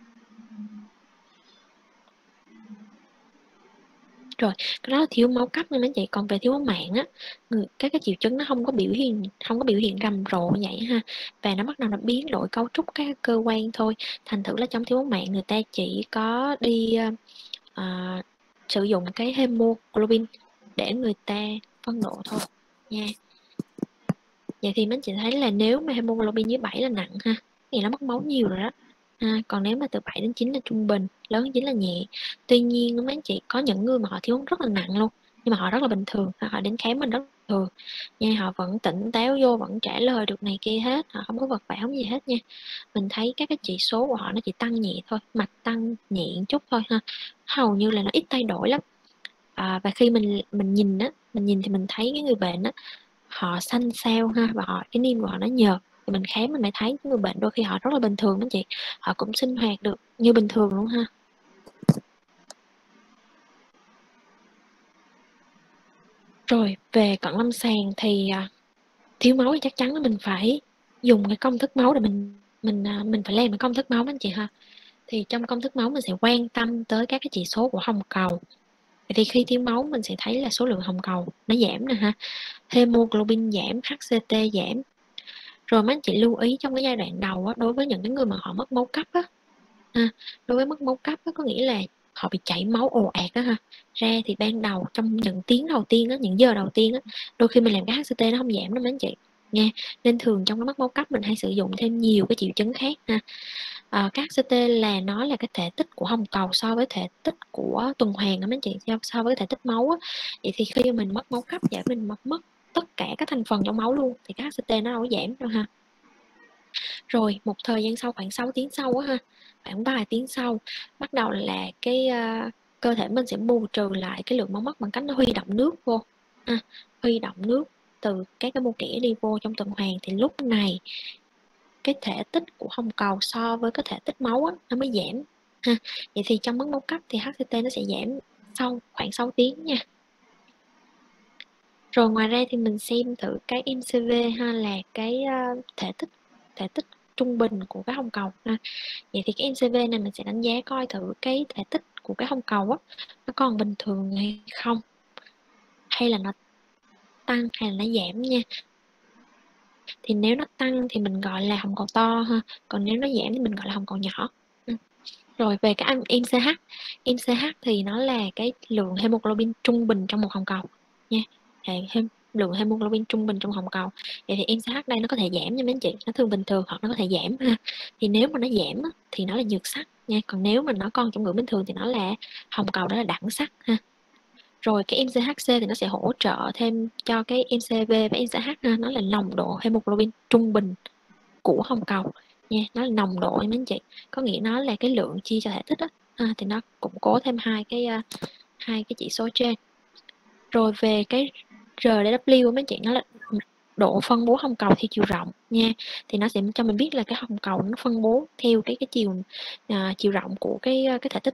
Rồi, cái đó là thiếu máu cấp nha mấy chị. Còn về thiếu máu mạng á, người, các cái triệu chứng nó không có biểu hiện không có biểu hiện rầm rộ như vậy ha, và nó bắt đầu nó biến đổi cấu trúc các cơ quan thôi. Thành thử là trong thiếu máu mạng người ta chỉ có đi uh, sử dụng cái hemoglobin để người ta phân độ thôi nha. Vậy thì mấy chị thấy là nếu mà hemoglobin dưới bảy là nặng ha, thì nó mất máu nhiều rồi đó. À, còn nếu mà từ bảy đến chín là trung bình, lớn chín là nhẹ. Tuy nhiên mấy chị có những người mà họ thiếu rất là nặng luôn, nhưng mà họ rất là bình thường, họ đến khám mình rất bình thường nha, họ vẫn tỉnh táo vô, vẫn trả lời được này kia hết, họ không có vật vã gì hết nha. Mình thấy các cái chỉ số của họ nó chỉ tăng nhẹ thôi, mạch tăng nhẹ chút thôi ha, hầu như là nó ít thay đổi lắm. À, và khi mình mình nhìn á, mình nhìn thì mình thấy cái người bệnh á, họ xanh xao ha, và họ cái niêm của họ nó nhợt, thì mình khám mình mới thấy người bệnh đôi khi họ rất là bình thường đó chị, họ cũng sinh hoạt được như bình thường luôn ha. Rồi về cận lâm sàng thì à, thiếu máu thì chắc chắn là mình phải dùng cái công thức máu để mình mình à, mình phải làm cái công thức máu anh chị ha. Thì trong công thức máu mình sẽ quan tâm tới các cái chỉ số của hồng cầu. Thì khi thiếu máu mình sẽ thấy là số lượng hồng cầu nó giảm nè ha, hemoglobin giảm, hát xê tê giảm. Rồi mấy anh chị lưu ý trong cái giai đoạn đầu á, đối với những cái người mà họ mất máu cấp á, ha, đối với mất máu cấp á, có nghĩa là họ bị chảy máu ồ ạt đó ha, ra thì ban đầu trong những tiếng đầu tiên á, những giờ đầu tiên á, đôi khi mình làm cái hát xê tê nó không giảm đâu mấy anh chị nha, nên thường trong cái mất máu cấp mình hay sử dụng thêm nhiều cái triệu chứng khác ha. À, cái hát xê tê là nó là cái thể tích của hồng cầu so với thể tích của tuần hoàn đó mấy anh chị, so với thể tích máu á. Vậy thì khi mình mất máu cấp và mình mất mất tất cả các thành phần trong máu luôn thì cái hát xê tê nó đâu có giảm đâu ha. Rồi một thời gian sau, khoảng sáu tiếng sau á ha, khoảng vài tiếng sau, bắt đầu là cái uh, cơ thể mình sẽ bù trừ lại cái lượng máu mất bằng cách nó huy động nước vô, ha, huy động nước từ các cái mô kẽ đi vô trong tuần hoàn, thì lúc này cái thể tích của hồng cầu so với cái thể tích máu á, nó mới giảm ha. Vậy thì trong mất máu cấp thì hát xê tê nó sẽ giảm sau khoảng sáu tiếng nha. Rồi ngoài ra thì mình xem thử cái em xê vê ha, là cái uh, thể tích thể tích trung bình của cái hồng cầu ha. Vậy thì cái em xê vê này mình sẽ đánh giá coi thử cái thể tích của cái hồng cầu á, nó còn bình thường hay không, hay là nó tăng hay là nó giảm nha. Thì nếu nó tăng thì mình gọi là hồng cầu to ha, còn nếu nó giảm thì mình gọi là hồng cầu nhỏ. Ừ. Rồi về cái em xê hát, em xê hát thì nó là cái lượng hemoglobin trung bình trong một hồng cầu nha, hem, lượng hemoglobin trung bình trong hồng cầu. Vậy thì em xê hát đây nó có thể giảm nha mấy anh chị, nó thường bình thường hoặc nó có thể giảm ha. Thì nếu mà nó giảm thì nó là nhược sắc nha, còn nếu mà nó còn trong ngưỡng bình thường thì nó là hồng cầu, đó là đẳng sắc ha. Rồi cái em xê hát xê thì nó sẽ hỗ trợ thêm cho cái em xê vê và em xê hát ha, nó là nồng độ hemoglobin trung bình của hồng cầu nha, nó là nồng độ nha mấy anh chị, có nghĩa nó là cái lượng chia cho thể tích á, à, thì nó củng cố thêm hai cái uh, hai cái chỉ số trên. Rồi về cái rờ đê vê mấy anh chị, nó là độ phân bố hồng cầu theo chiều rộng nha, thì nó sẽ cho mình biết là cái hồng cầu nó phân bố theo cái cái chiều uh, chiều rộng của cái cái thể tích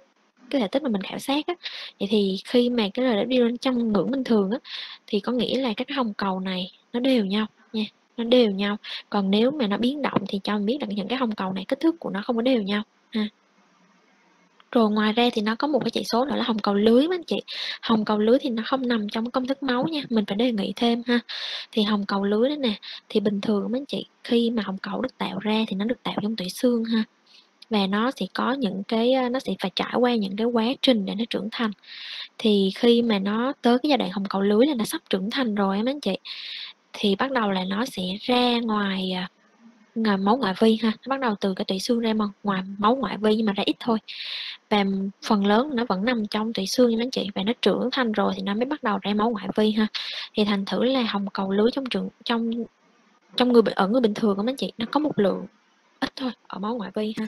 cái thể tích mà mình khảo sát á. Vậy thì khi mà cái rờ đê ép đi lên trong ngưỡng bình thường á, thì có nghĩa là các cái hồng cầu này nó đều nhau nha, nó đều nhau. Còn nếu mà nó biến động thì cho mình biết là những cái hồng cầu này kích thước của nó không có đều nhau ha. Rồi ngoài ra thì nó có một cái chỉ số nữa là hồng cầu lưới mấy anh chị. Hồng cầu lưới thì nó không nằm trong công thức máu nha, mình phải đề nghị thêm ha. Thì hồng cầu lưới đó nè, thì bình thường mấy anh chị, khi mà hồng cầu được tạo ra thì nó được tạo trong tủy xương ha. Và nó sẽ có những cái, nó sẽ phải trải qua những cái quá trình để nó trưởng thành. Thì khi mà nó tới cái giai đoạn hồng cầu lưới là nó sắp trưởng thành rồi á mấy anh chị, thì bắt đầu là nó sẽ ra ngoài ngoài máu ngoại vi ha. Nó bắt đầu từ cái tủy xương ra mà ngoài máu ngoại vi nhưng mà ra ít thôi. Và phần lớn nó vẫn nằm trong tủy xương nha mấy anh chị, và nó trưởng thành rồi thì nó mới bắt đầu ra máu ngoại vi ha. Thì thành thử là hồng cầu lưới trong trường trong trong người ở người bình thường của mấy anh chị, nó có một lượng ít thôi ở máu ngoại vi ha.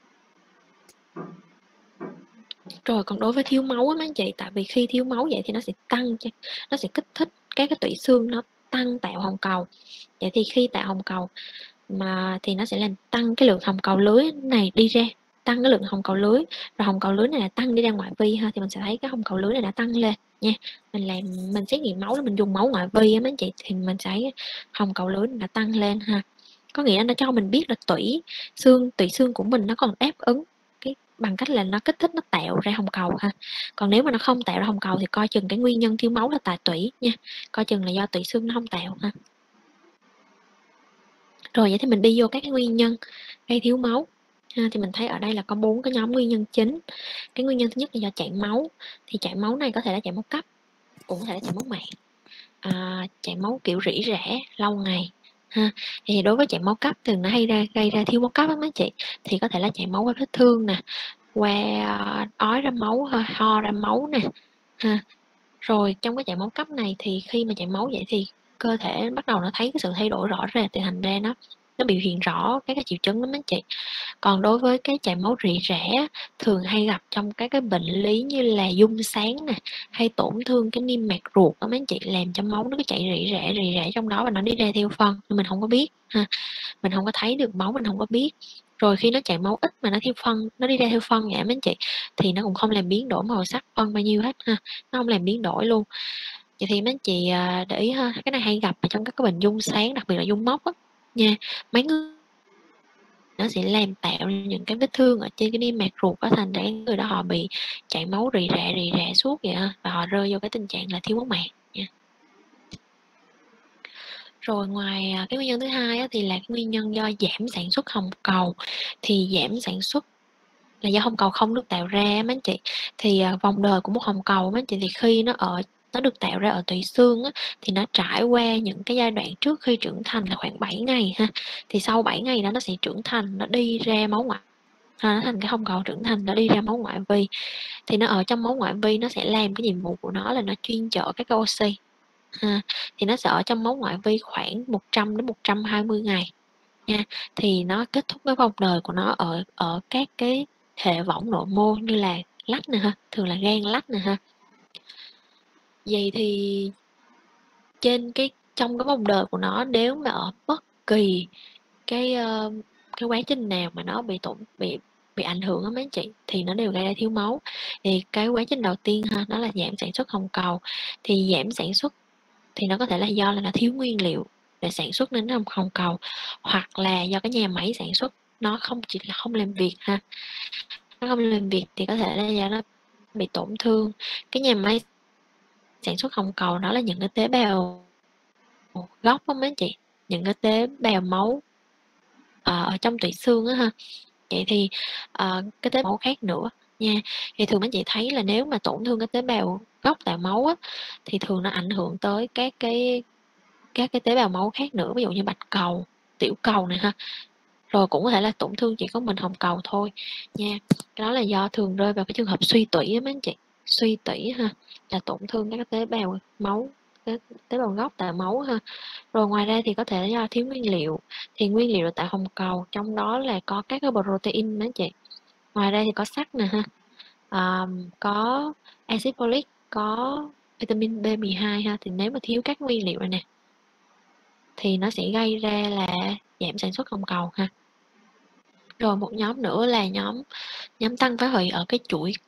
Rồi còn đối với thiếu máu á mấy anh chị, tại vì khi thiếu máu vậy thì nó sẽ tăng, nó sẽ kích thích các cái tủy xương nó tăng tạo hồng cầu. Vậy thì khi tạo hồng cầu mà thì nó sẽ làm tăng cái lượng hồng cầu lưới này đi ra, tăng cái lượng hồng cầu lưới, rồi hồng cầu lưới này là tăng đi ra ngoại vi ha, thì mình sẽ thấy cái hồng cầu lưới này đã tăng lên nha. Mình làm mình xét nghiệm máu là mình dùng máu ngoại vi á mấy anh chị, thì mình sẽ thấy hồng cầu lưới đã tăng lên ha. Có nghĩa là nó cho mình biết là tủy xương tủy xương của mình nó còn đáp ứng cái bằng cách là nó kích thích nó tạo ra hồng cầu ha. Còn nếu mà nó không tạo ra hồng cầu thì coi chừng cái nguyên nhân thiếu máu là tại tủy nha, coi chừng là do tủy xương nó không tạo ha. Rồi vậy thì mình đi vô các cái nguyên nhân gây thiếu máu ha, thì mình thấy ở đây là có bốn cái nhóm nguyên nhân chính. Cái nguyên nhân thứ nhất là do chảy máu, thì chảy máu này có thể là chảy máu cấp, cũng có thể là chảy máu màng, à, chảy máu kiểu rỉ rả lâu ngày ha. Thì đối với chảy máu cấp thường nó hay ra gây ra thiếu máu cấp á mấy chị, thì có thể là chảy máu qua vết thương nè, qua ói ra máu, ho ra máu nè ha. Rồi trong cái chảy máu cấp này thì khi mà chảy máu vậy thì cơ thể bắt đầu nó thấy cái sự thay đổi rõ rệt, thì thành ra nó nó biểu hiện rõ các cái triệu chứng đó mấy chị. Còn đối với cái chảy máu rỉ rả thường hay gặp trong các cái bệnh lý như là dung sáng nè, hay tổn thương cái niêm mạc ruột đó mấy chị, làm cho máu nó cứ chảy rỉ rả rỉ rả trong đó và nó đi ra theo phân, mình không có biết ha, mình không có thấy được máu, mình không có biết. Rồi khi nó chảy máu ít mà nó theo phân, nó đi ra theo phân vậy mấy chị, thì nó cũng không làm biến đổi màu sắc phân bao nhiêu hết ha, nó không làm biến đổi luôn. Vậy thì mấy chị để ý ha, cái này hay gặp ở trong các cái bệnh dung sáng, đặc biệt là dung mốc á nha. Mấy người nó sẽ làm tạo những cái vết thương ở trên cái niêm mạc ruột á, thành ra người đó họ bị chảy máu rỉ rả rỉ rả suốt vậy ha, và họ rơi vô cái tình trạng là thiếu máu màng nha. Rồi ngoài cái nguyên nhân thứ hai á, thì là cái nguyên nhân do giảm sản xuất hồng cầu. Thì giảm sản xuất là do hồng cầu không được tạo ra mấy anh chị. Thì vòng đời của một hồng cầu mấy anh chị, thì khi nó ở nó được tạo ra ở tủy xương á, thì nó trải qua những cái giai đoạn trước khi trưởng thành là khoảng bảy ngày ha. Thì sau bảy ngày đó nó sẽ trưởng thành, nó đi ra máu ngoại, à, nó thành cái hồng cầu trưởng thành, nó đi ra máu ngoại vi. Thì nó ở trong máu ngoại vi, nó sẽ làm cái nhiệm vụ của nó là nó chuyên chở các cái oxy ha. Thì nó sẽ ở trong máu ngoại vi khoảng một trăm đến một trăm hai mươi ngày nha. Thì nó kết thúc cái vòng đời của nó ở ở các cái hệ võng nội mô như là lách nè ha, thường là gan lách nè ha. Vậy thì trên cái trong cái vòng đời của nó, nếu mà ở bất kỳ cái uh, cái quá trình nào mà nó bị tổn bị bị ảnh hưởng á mấy chị, thì nó đều gây ra thiếu máu. Thì cái quá trình đầu tiên ha, nó là giảm sản xuất hồng cầu. Thì giảm sản xuất thì nó có thể là do là nó thiếu nguyên liệu để sản xuất nên hồng hồng cầu, hoặc là do cái nhà máy sản xuất nó không chỉ là không làm việc ha, nó không làm việc thì có thể là do nó bị tổn thương. Cái nhà máy sản xuất hồng cầu đó là những cái tế bào gốc đó mấy chị, những cái tế bào máu ở, ở trong tủy xương á ha. Vậy thì uh, cái tế bào khác nữa nha. Thì thường mấy chị thấy là nếu mà tổn thương cái tế bào gốc tạo máu á, thì thường nó ảnh hưởng tới các cái các cái tế bào máu khác nữa, ví dụ như bạch cầu, tiểu cầu này ha. Rồi cũng có thể là tổn thương chỉ có mình hồng cầu thôi nha. Cái đó là do thường rơi vào cái trường hợp suy tủy á mấy anh chị. Suy tủy ha, là tổn thương các cái tế bào máu, cái tế bào gốc tạo máu ha. Rồi ngoài ra thì có thể là do thiếu nguyên liệu. Thì nguyên liệu tạo hồng cầu trong đó là có các cái protein mấy anh chị. Ngoài ra thì có sắt nè ha, à, có acid folic, có vitamin B mười hai ha. Thì nếu mà thiếu các nguyên liệu này nè thì nó sẽ gây ra là giảm sản xuất hồng cầu ha. Rồi một nhóm nữa là nhóm nhóm tăng phá hủy ở cái chuỗi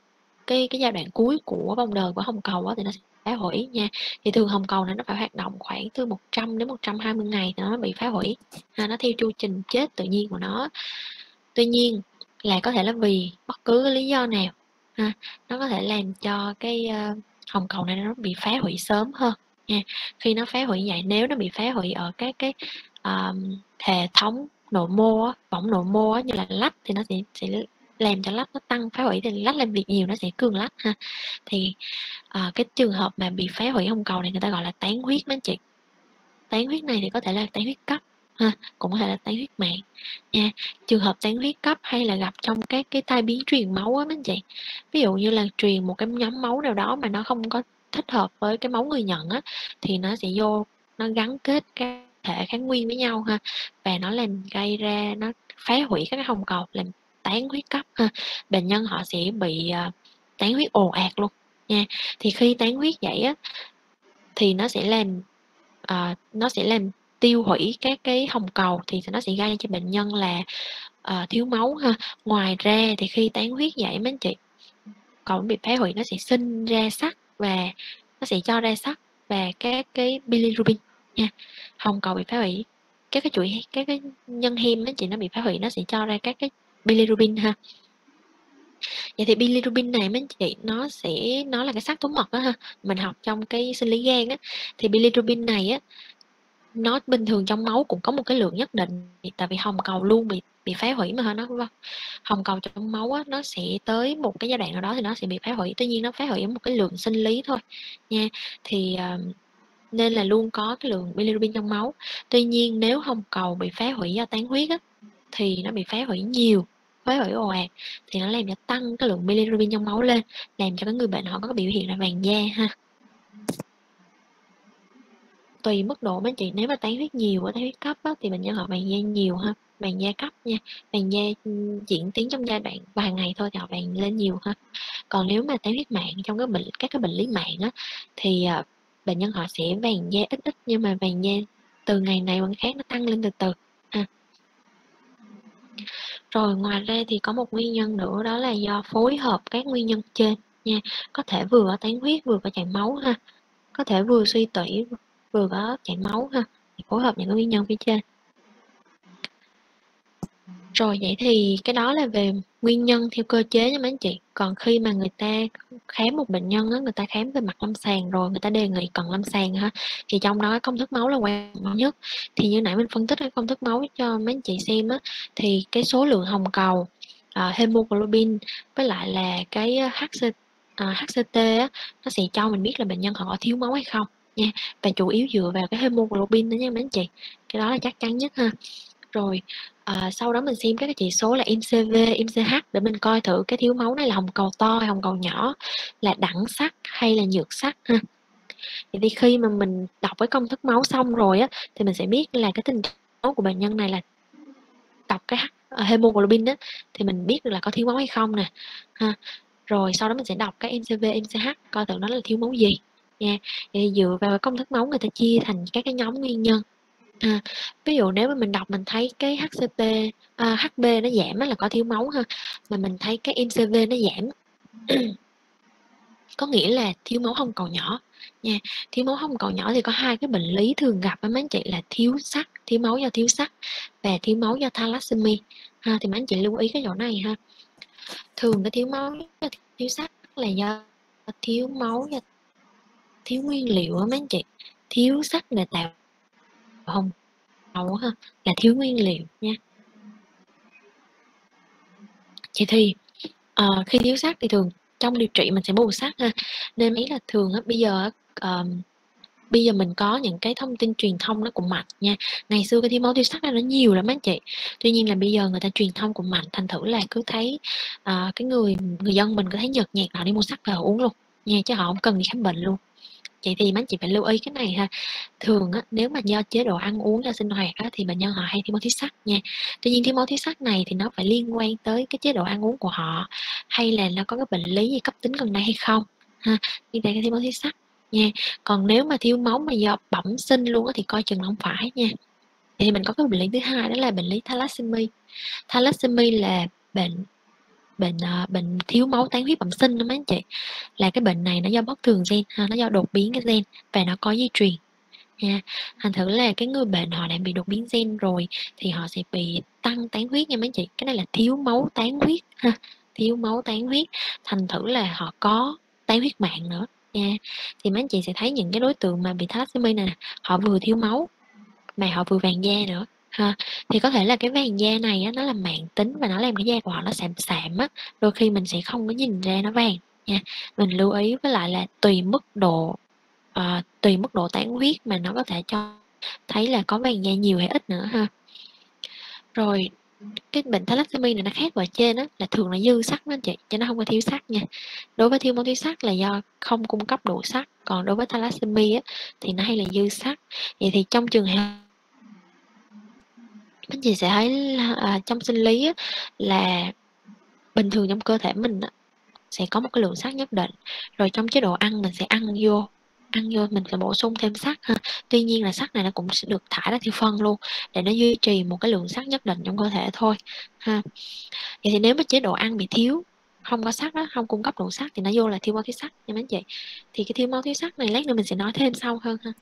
cái cái giai đoạn cuối của vòng đời của hồng cầu á, thì nó sẽ phá hủy nha. Thì thường hồng cầu này nó phải hoạt động khoảng từ một trăm đến một trăm hai mươi ngày thì nó bị phá hủy, ha, nó theo chu trình chết tự nhiên của nó. Tuy nhiên là có thể là vì bất cứ cái lý do nào, ha, nó có thể làm cho cái uh, hồng cầu này nó bị phá hủy sớm hơn nha. Khi nó phá hủy vậy, nếu nó bị phá hủy ở các cái uh, hệ thống nội mô á, võng nội mô á, như là lách thì nó sẽ sẽ làm cho lách nó tăng phá hủy, thì lách làm việc nhiều nó sẽ cương lách ha. Thì uh, cái trường hợp mà bị phá hủy hồng cầu này người ta gọi là tán huyết mấy anh chị. Tán huyết này thì có thể là tán huyết cấp, ha, cũng có thể là tán huyết mạng nha. Trường hợp tán huyết cấp hay là gặp trong các cái tai biến truyền máu á mấy anh chị. Ví dụ như là truyền một cái nhóm máu nào đó mà nó không có thích hợp với cái máu người nhận á, thì nó sẽ vô nó gắn kết các thể kháng nguyên với nhau ha, và nó làm gây ra nó phá hủy các cái hồng cầu, làm tán huyết cấp ha. Bệnh nhân họ sẽ bị uh, tán huyết ồ ạt luôn nha. Thì khi tán huyết vậy á thì nó sẽ làm uh, nó sẽ làm tiêu hủy các cái hồng cầu, thì nó sẽ gây cho bệnh nhân là uh, thiếu máu ha. Ngoài ra thì khi tán huyết vậy mấy anh chị, cầu bị phá hủy nó sẽ sinh ra sắt, và nó sẽ cho ra sắt và các cái bilirubin nha. Hồng cầu bị phá hủy, các cái chuỗi các cái nhân heme mấy chị nó bị phá hủy, nó sẽ cho ra các cái bilirubin ha. Vậy thì bilirubin này mấy chị nó sẽ nó là cái sắt túi mật đó ha, mình học trong cái sinh lý gan á. Thì bilirubin này á, nó bình thường trong máu cũng có một cái lượng nhất định, tại vì hồng cầu luôn bị bị phá hủy mà nó vâng. Hồng cầu trong máu á, nó sẽ tới một cái giai đoạn nào đó thì nó sẽ bị phá hủy, tuy nhiên nó phá hủy ở một cái lượng sinh lý thôi nha. Thì uh, nên là luôn có cái lượng bilirubin trong máu. Tuy nhiên nếu hồng cầu bị phá hủy do tán huyết á, thì nó bị phá hủy nhiều, phá hủy ồ ạt, thì nó làm cho tăng cái lượng bilirubin trong máu lên, làm cho cái người bệnh họ có cái biểu hiện là vàng da ha. Tùy mức độ mấy chị, nếu mà tán huyết nhiều ở tán huyết cấp á, thì bệnh nhân họ vàng da nhiều ha, vàng da cấp nha. Vàng da diễn tiến trong giai đoạn vài ngày thôi thì họ vàng lên nhiều ha. Còn nếu mà tán huyết mạng trong cái bệnh các cái bệnh lý mạng á, thì uh, bệnh nhân họ sẽ vàng da ít ít, nhưng mà vàng da từ ngày này qua khác nó tăng lên từ từ ha. Rồi ngoài ra thì có một nguyên nhân nữa, đó là do phối hợp các nguyên nhân trên nha. Có thể vừa có tán huyết vừa có chảy máu ha, có thể vừa suy tủy vừa có chảy máu ha, phối hợp những cái nguyên nhân phía trên. Rồi vậy thì cái đó là về nguyên nhân theo cơ chế nha mấy anh chị. Còn khi mà người ta khám một bệnh nhân á, người ta khám về mặt lâm sàng rồi, người ta đề nghị cần lâm sàng ha, thì trong đó công thức máu là quan trọng nhất. Thì như nãy mình phân tích cái công thức máu cho mấy anh chị xem á, thì cái số lượng hồng cầu, uh, hemoglobin với lại là cái hát xê, uh, hát xê tê á, nó sẽ cho mình biết là bệnh nhân họ có thiếu máu hay không nha. Và chủ yếu dựa vào cái hemoglobin đó nha mấy anh chị, cái đó là chắc chắn nhất ha. Rồi à, sau đó mình xem các cái chỉ số là em xê vê, em xê hát để mình coi thử cái thiếu máu này là hồng cầu to hay hồng cầu nhỏ, là đẳng sắc hay là nhược sắc ha. Vậy thì khi mà mình đọc cái công thức máu xong rồi á, thì mình sẽ biết là cái tình trạng máu của bệnh nhân này là đọc cái hemoglobin á, thì mình biết được là có thiếu máu hay không nè ha. Rồi sau đó mình sẽ đọc cái em xê vê, em xê hát coi thử nó là thiếu máu gì nha. Thì dựa vào công thức máu người ta chia thành các cái nhóm nguyên nhân. À, ví dụ nếu mà mình đọc mình thấy cái hát xê tê, à, hát bê nó giảm là có thiếu máu ha, mà mình thấy cái em xê vê nó giảm có nghĩa là thiếu máu hồng cầu nhỏ nha. Thiếu máu hồng cầu nhỏ thì có hai cái bệnh lý thường gặp với mấy anh chị là thiếu sắt, thiếu máu do thiếu sắt, và thiếu máu do thalassemia ha. Thì mấy anh chị lưu ý cái chỗ này ha. Thường cái thiếu máu do thiếu sắt là do thiếu máu do thiếu nguyên liệu á mấy anh chị, thiếu sắt để tạo hồng cầu ha, là thiếu nguyên liệu nha. Vậy thì uh, khi thiếu sắt thì thường trong điều trị mình sẽ bù sắt ha, nên ý là thường á, bây giờ uh, bây giờ mình có những cái thông tin truyền thông nó cũng mạnh nha. Ngày xưa cái thiếu máu thiếu sắt nó nhiều lắm anh chị, tuy nhiên là bây giờ người ta truyền thông cũng mạnh, thành thử là cứ thấy uh, cái người người dân mình cứ thấy nhợt nhạt họ đi mua sắt về họ uống luôn nha, chứ họ không cần đi khám bệnh luôn. Vậy thì mấy chị phải lưu ý cái này ha. Thường á, nếu mà do chế độ ăn uống, do sinh hoạt á, thì bệnh nhân họ hay thiếu máu thiếu sắt nha. Tuy nhiên thiếu máu thiếu sắt này thì nó phải liên quan tới cái chế độ ăn uống của họ, hay là nó có cái bệnh lý gì cấp tính gần đây hay không ha, như vậy cái thiếu máu thiếu sắt nha. Còn nếu mà thiếu máu mà do bẩm sinh luôn á, thì coi chừng không phải nha. Thì mình có cái bệnh lý thứ hai, đó là bệnh lý thalassemia. Thalassemia là bệnh bệnh uh, bệnh thiếu máu tán huyết bẩm sinh đó mấy anh chị. Là cái bệnh này nó do bất thường gen ha, nó do đột biến cái gen và nó có di truyền nha. Thành thử là cái người bệnh họ đã bị đột biến gen rồi thì họ sẽ bị tăng tán huyết nha mấy anh chị. Cái này là thiếu máu tán huyết ha, thiếu máu tán huyết, thành thử là họ có tán huyết mạng nữa nha. Thì mấy anh chị sẽ thấy những cái đối tượng mà bị thalassemia này họ vừa thiếu máu mà họ vừa vàng da nữa ha. Thì có thể là cái vàng da này á, nó là mãn tính và nó làm cái da của họ nó sạm sạm á, đôi khi mình sẽ không có nhìn ra nó vàng nha. Mình lưu ý, với lại là tùy mức độ uh, tùy mức độ tán huyết mà nó có thể cho thấy là có vàng da nhiều hay ít nữa ha. Rồi cái bệnh thalassemia này nó khác ở trên á, là thường là dư sắt đó anh chị, chứ nó không có thiếu sắt nha. Đối với thiếu máu thiếu sắt là do không cung cấp đủ sắt, còn đối với thalassemia á, thì nó hay là dư sắt. Vậy thì trong trường hợp anh chị sẽ thấy là, à, trong sinh lý á, là bình thường trong cơ thể mình á, sẽ có một cái lượng sắt nhất định, rồi trong chế độ ăn mình sẽ ăn vô ăn vô mình sẽ bổ sung thêm sắt ha. Tuy nhiên là sắt này nó cũng sẽ được thải ra theo phân luôn để nó duy trì một cái lượng sắt nhất định trong cơ thể thôi ha. Vậy thì nếu mà chế độ ăn bị thiếu, không có sắt á, không cung cấp đủ sắt thì nó vô là thiếu máu thiếu sắt nha mấy anh chị. Thì cái thiếu máu thiếu sắt này lát nữa mình sẽ nói thêm sau hơn ha.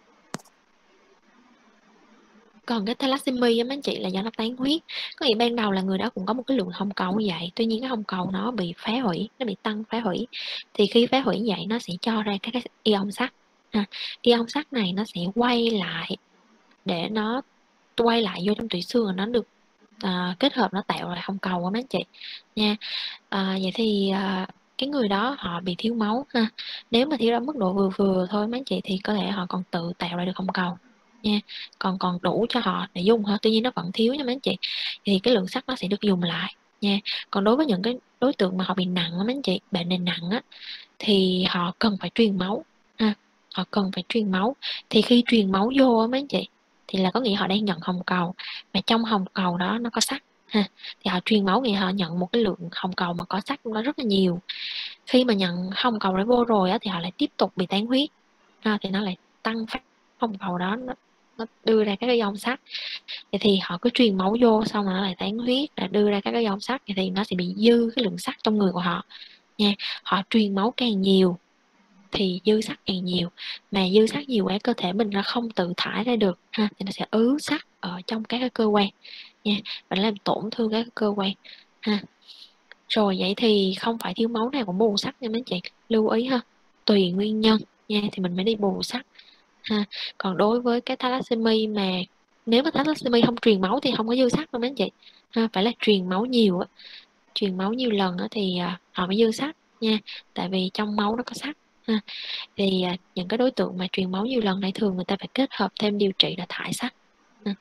Còn cái thalassemia á mấy anh chị là do nó tán huyết, có nghĩa ban đầu là người đó cũng có một cái lượng hồng cầu như vậy, tuy nhiên cái hồng cầu nó bị phá hủy, nó bị tăng phá hủy, thì khi phá hủy vậy nó sẽ cho ra các cái ion sắt ha. Ion sắt này nó sẽ quay lại để nó quay lại vô trong tủy xương và nó được uh, kết hợp, nó tạo ra hồng cầu á mấy anh chị nha. Uh, vậy thì uh, cái người đó họ bị thiếu máu ha. Nếu mà thiếu ở mức độ vừa vừa thôi mấy anh chị thì có thể họ còn tự tạo ra được hồng cầu nha, còn còn đủ cho họ để dùng ha. Tuy nhiên nó vẫn thiếu nha mấy anh chị, thì cái lượng sắt nó sẽ được dùng lại nha. Còn đối với những cái đối tượng mà họ bị nặng á mấy anh chị, bệnh này nặng á, thì họ cần phải truyền máu ha, họ cần phải truyền máu. Thì khi truyền máu vô á mấy anh chị thì là có nghĩa họ đang nhận hồng cầu, mà trong hồng cầu đó nó có sắt ha. Thì họ truyền máu nghĩa họ nhận một cái lượng hồng cầu mà có sắt nó rất là nhiều. Khi mà nhận hồng cầu đó vô rồi á, thì họ lại tiếp tục bị tán huyết ha, thì nó lại tăng phát hồng cầu đó, nó, nó đưa ra các cái dòng sắt. Vậy thì họ cứ truyền máu vô xong rồi nó lại tán huyết, là đưa ra các cái dòng sắt, thì nó sẽ bị dư cái lượng sắt trong người của họ nha. Họ truyền máu càng nhiều thì dư sắt càng nhiều, mà dư sắt nhiều quá cơ thể mình nó không tự thải ra được ha, thì nó sẽ ứ sắt ở trong các cái cơ quan nha, và nó làm tổn thương các cơ quan ha. Rồi vậy thì không phải thiếu máu nào cũng bù sắt nha mấy chị, lưu ý ha, tùy nguyên nhân nha thì mình mới đi bù sắt ha. Còn đối với cái thalassemia mà nếu mà thalassemia không truyền máu thì không có dư sắt đâu mấy anh chị ha, phải là truyền máu nhiều á, truyền máu nhiều lần á thì họ mới dư sắt nha, tại vì trong máu nó có sắt ha. Thì những cái đối tượng mà truyền máu nhiều lần này thường người ta phải kết hợp thêm điều trị là thải sắt ha.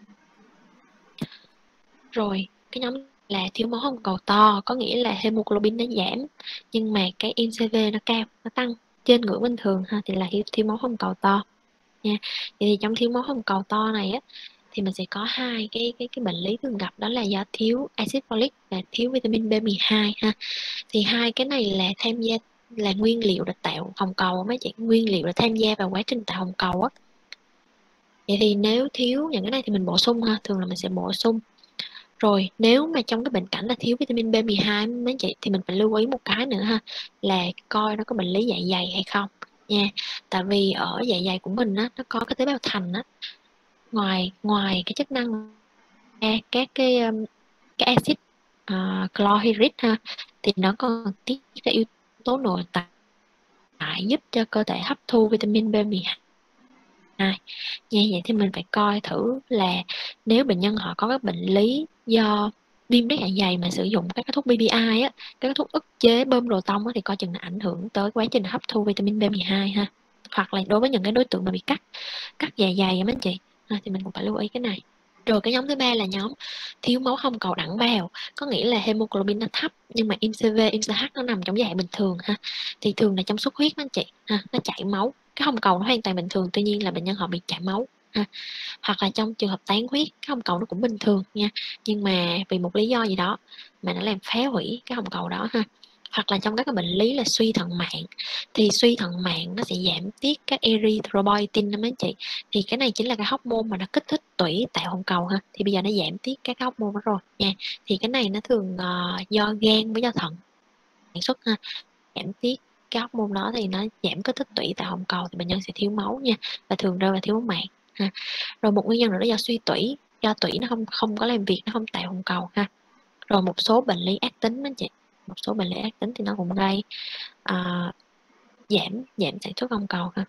Rồi cái nhóm là thiếu máu hồng cầu to, có nghĩa là hemoglobin nó giảm nhưng mà cái em xê vê nó cao, nó tăng trên ngưỡng bình thường ha, thì là thiếu máu hồng cầu to nha. Vậy thì trong thiếu máu hồng cầu to này á thì mình sẽ có hai cái cái cái bệnh lý thường gặp, đó là do thiếu axit folic và thiếu vitamin B mười hai ha. Thì hai cái này là tham gia là nguyên liệu để tạo hồng cầu, mấy chị, nguyên liệu để tham gia vào quá trình tạo hồng cầu á. Vậy thì nếu thiếu những cái này thì mình bổ sung ha, thường là mình sẽ bổ sung. Rồi nếu mà trong cái bệnh cảnh là thiếu vitamin B mười hai mấy chị thì mình phải lưu ý một cái nữa ha, là coi nó có bệnh lý dạ dày hay không nha. Tại vì ở dạ dày của mình á, nó có cái tế bào thành á, ngoài ngoài cái chức năng các cái cái axit uh, chlorhydric ha, thì nó còn tiết ra yếu tố nội tại giúp cho cơ thể hấp thu vitamin B mười hai. Như vậy thì mình phải coi thử là nếu bệnh nhân họ có các bệnh lý do viêm đế dạ dày mà sử dụng các cái thuốc bê bê i á, các cái thuốc ức chế bơm đồ tông á, thì coi chừng là ảnh hưởng tới quá trình hấp thu vitamin B mười hai ha. Hoặc là đối với những cái đối tượng mà bị cắt cắt dạ dày mấy anh chị à, thì mình cũng phải lưu ý cái này. Rồi cái nhóm thứ ba là nhóm thiếu máu hồng cầu đẳng bào, có nghĩa là hemoglobin nó thấp nhưng mà em xê vê, em xê hát nó nằm trong dạng bình thường ha. Thì thường là trong xuất huyết anh chị ha, nó chảy máu, cái hồng cầu nó hoàn toàn bình thường, tuy nhiên là bệnh nhân họ bị chảy máu ha. Hoặc là trong trường hợp tán huyết, cái hồng cầu nó cũng bình thường nha, nhưng mà vì một lý do gì đó mà nó làm phá hủy cái hồng cầu đó ha. Hoặc là trong các cái bệnh lý là suy thận mạng, thì suy thận mạng nó sẽ giảm tiết các erythropoietin đó mấy chị, thì cái này chính là cái hormone mà nó kích thích tủy tạo hồng cầu ha, thì bây giờ nó giảm tiết các hóc môn đó rồi nha. Thì cái này nó thường uh, do gan với do thận sản xuất ha, giảm tiết cái hóc môn đó thì nó giảm kích thích tủy tạo hồng cầu thì bệnh nhân sẽ thiếu máu nha, và thường rơi vào thiếu máu mạng ha. Rồi một nguyên nhân nữa là do suy tủy, do tủy nó không không có làm việc, nó không tạo hồng cầu ha. Rồi một số bệnh lý ác tính đó chị, một số bệnh lý ác tính thì nó cũng gây uh, giảm giảm sản xuất hồng cầu ha.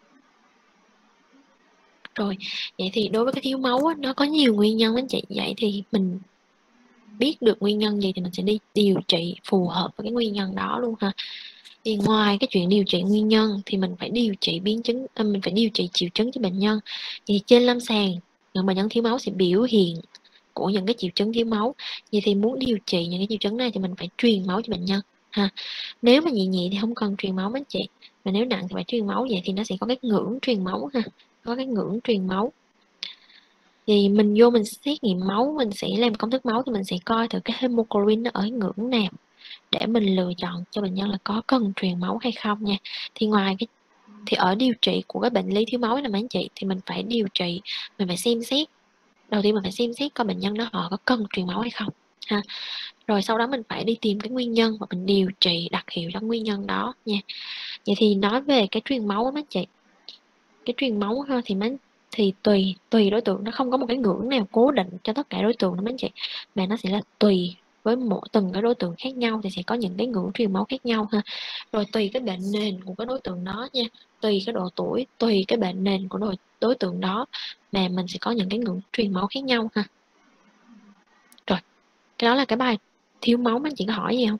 Rồi vậy thì đối với cái thiếu máu á, nó có nhiều nguyên nhân anh chị, vậy thì mình biết được nguyên nhân gì thì mình sẽ đi điều trị phù hợp với cái nguyên nhân đó luôn ha. Thì ngoài cái chuyện điều trị nguyên nhân thì mình phải điều trị biến chứng, à, mình phải điều trị triệu chứng cho bệnh nhân. Thì trên lâm sàng những bệnh nhân thiếu máu sẽ biểu hiện của những cái triệu chứng thiếu máu. Vậy thì muốn điều trị những cái triệu chứng này thì mình phải truyền máu cho bệnh nhân ha. Nếu mà nhẹ nhẹ thì không cần truyền máu anh chị, mà nếu nặng thì phải truyền máu. Vậy thì nó sẽ có cái ngưỡng truyền máu ha, có cái ngưỡng truyền máu. Thì mình vô mình xét nghiệm máu, mình sẽ làm công thức máu thì mình sẽ coi thử cái hemoglobin nó ở cái ngưỡng nào để mình lựa chọn cho bệnh nhân là có cần truyền máu hay không nha. Thì ngoài cái thì ở điều trị của cái bệnh lý thiếu máu này mà anh chị, thì mình phải điều trị, mình phải xem xét, đầu tiên mình phải xem xét coi bệnh nhân đó họ có cần truyền máu hay không ha. Rồi sau đó mình phải đi tìm cái nguyên nhân và mình điều trị đặc hiệu cho nguyên nhân đó nha. Vậy thì nói về cái truyền máu đó chị, cái truyền máu ha, thì mấy thì tùy tùy đối tượng, nó không có một cái ngưỡng nào cố định cho tất cả đối tượng đó mấy chị, mà nó sẽ là tùy với mỗi từng cái đối tượng khác nhau thì sẽ có những cái ngưỡng truyền máu khác nhau ha. Rồi tùy cái bệnh nền của cái đối tượng đó nha, tùy cái độ tuổi, tùy cái bệnh nền của đối, đối tượng đó mà mình sẽ có những cái ngưỡng truyền máu khác nhau ha. Rồi cái đó là cái bài thiếu máu, mấy chị có hỏi gì không?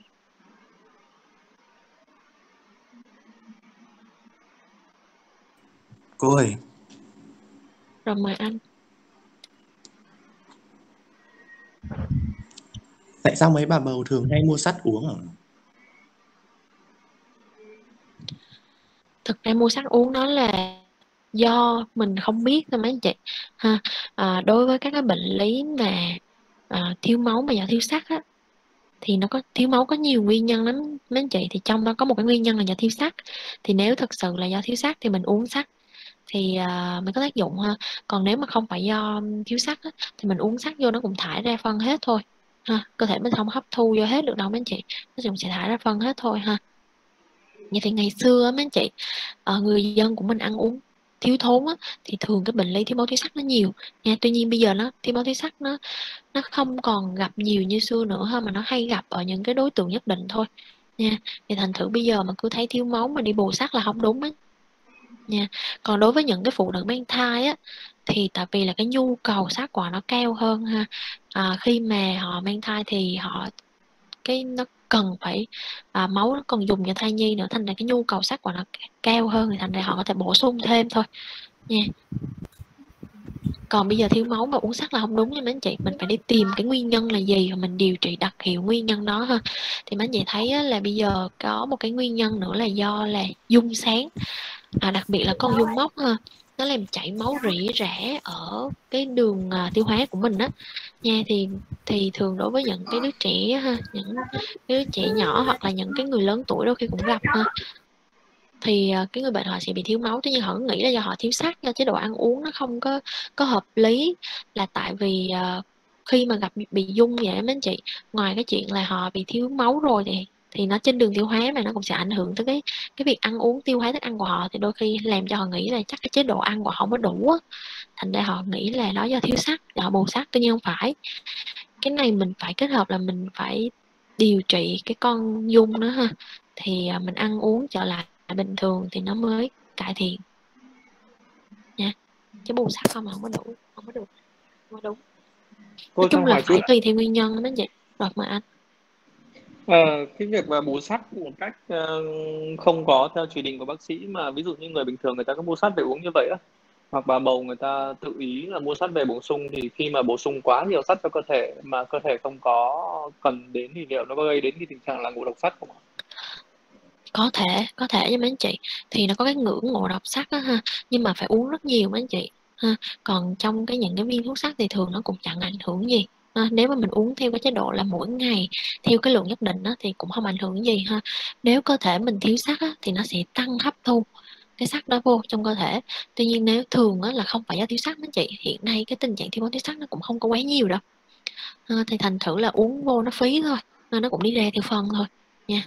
Cô ơi. Rồi mời anh. Tại sao mấy bà bầu thường hay mua sắt uống hả? Thực ra mua sắt uống đó là do mình không biết thôi mấy anh chị ha. À, đối với các cái bệnh lý mà à, thiếu máu mà do thiếu sắt á, thì nó có thiếu máu có nhiều nguyên nhân lắm mấy anh chị, thì trong đó có một cái nguyên nhân là do thiếu sắt. Thì nếu thực sự là do thiếu sắt thì mình uống sắt thì uh, mới có tác dụng ha. Còn nếu mà không phải do thiếu sắt á, thì mình uống sắt vô nó cũng thải ra phân hết thôi ha. Cơ thể mình không hấp thu vô hết được đâu mấy anh chị, nó cũng sẽ thải ra phân hết thôi ha. Vậy thì ngày xưa mấy anh chị, uh, người dân của mình ăn uống thiếu thốn á, thì thường cái bệnh lý thiếu máu thiếu sắt nó nhiều nha. Tuy nhiên bây giờ nó thiếu máu thiếu sắt nó nó không còn gặp nhiều như xưa nữa ha, mà nó hay gặp ở những cái đối tượng nhất định thôi nha. Thì thành thử bây giờ mà cứ thấy thiếu máu mà đi bù sắt là không đúng á nha. Còn đối với những cái phụ nữ mang thai á, thì tại vì là cái nhu cầu sắt của họ nó cao hơn ha. À, khi mà họ mang thai thì họ cái nó cần phải à, máu nó còn dùng cho thai nhi nữa, thành ra cái nhu cầu sắt của nó cao hơn, thì thành ra họ có thể bổ sung thêm thôi nha. Còn bây giờ thiếu máu mà uống sắt là không đúng nha mấy anh chị, mình phải đi tìm cái nguyên nhân là gì và mình điều trị đặc hiệu nguyên nhân đó ha. Thì mấy anh chị thấy á, là bây giờ có một cái nguyên nhân nữa là do là dung sáng, à, đặc biệt là con dung móc ha, nó làm chảy máu rỉ rả ở cái đường à, tiêu hóa của mình á nha. Thì thì thường đối với những cái đứa trẻ ha, những cái đứa trẻ nhỏ hoặc là những cái người lớn tuổi đôi khi cũng gặp ha, thì cái người bệnh họ sẽ bị thiếu máu. Tuy nhiên họ nghĩ là do họ thiếu sắt, do chế độ ăn uống nó không có có hợp lý, là tại vì uh, khi mà gặp bị dung vậy mấy anh chị, ngoài cái chuyện là họ bị thiếu máu rồi thì thì nó trên đường tiêu hóa mà nó cũng sẽ ảnh hưởng tới cái cái việc ăn uống, tiêu hóa thức ăn của họ, thì đôi khi làm cho họ nghĩ là chắc cái chế độ ăn của họ không có đủ á, thành ra họ nghĩ là đó do thiếu sắt, họ bù sắt. Tuy nhiên không phải, cái này mình phải kết hợp là mình phải điều trị cái con dung đó ha, thì mình ăn uống trở lại bình thường thì nó mới cải thiện nha. Chứ bù sắt không mà không có đủ, không có được, không có đúng. Cô Nói chung là phải chút. tùy theo nguyên nhân đó chị. Rồi mà anh Ờ, cái việc mà bù sắt một cách uh, không có theo chỉ định của bác sĩ, mà ví dụ như người bình thường người ta có mua sắt về uống như vậy á, hoặc bà bầu người ta tự ý là mua sắt về bổ sung, thì khi mà bổ sung quá nhiều sắt cho cơ thể mà cơ thể không có cần đến thì liệu nó có gây đến cái tình trạng là ngộ độc sắt không ạ? Có thể, có thể với mấy anh chị, thì nó có cái ngưỡng ngộ độc sắt á ha, nhưng mà phải uống rất nhiều mấy anh chị ha. Còn trong cái những cái viên thuốc sắt thì thường nó cũng chẳng ảnh hưởng gì. À, nếu mà mình uống theo cái chế độ là mỗi ngày theo cái lượng nhất định đó, thì cũng không ảnh hưởng gì ha. Nếu cơ thể mình thiếu sắt á, thì nó sẽ tăng hấp thu cái sắt đó vô trong cơ thể. Tuy nhiên nếu thường á, là không phải do thiếu sắt đó chị, hiện nay cái tình trạng thiếu máu thiếu sắt nó cũng không có quá nhiều đâu, à, thì thành thử là uống vô nó phí thôi, nên nó cũng đi ra theo phân thôi nha.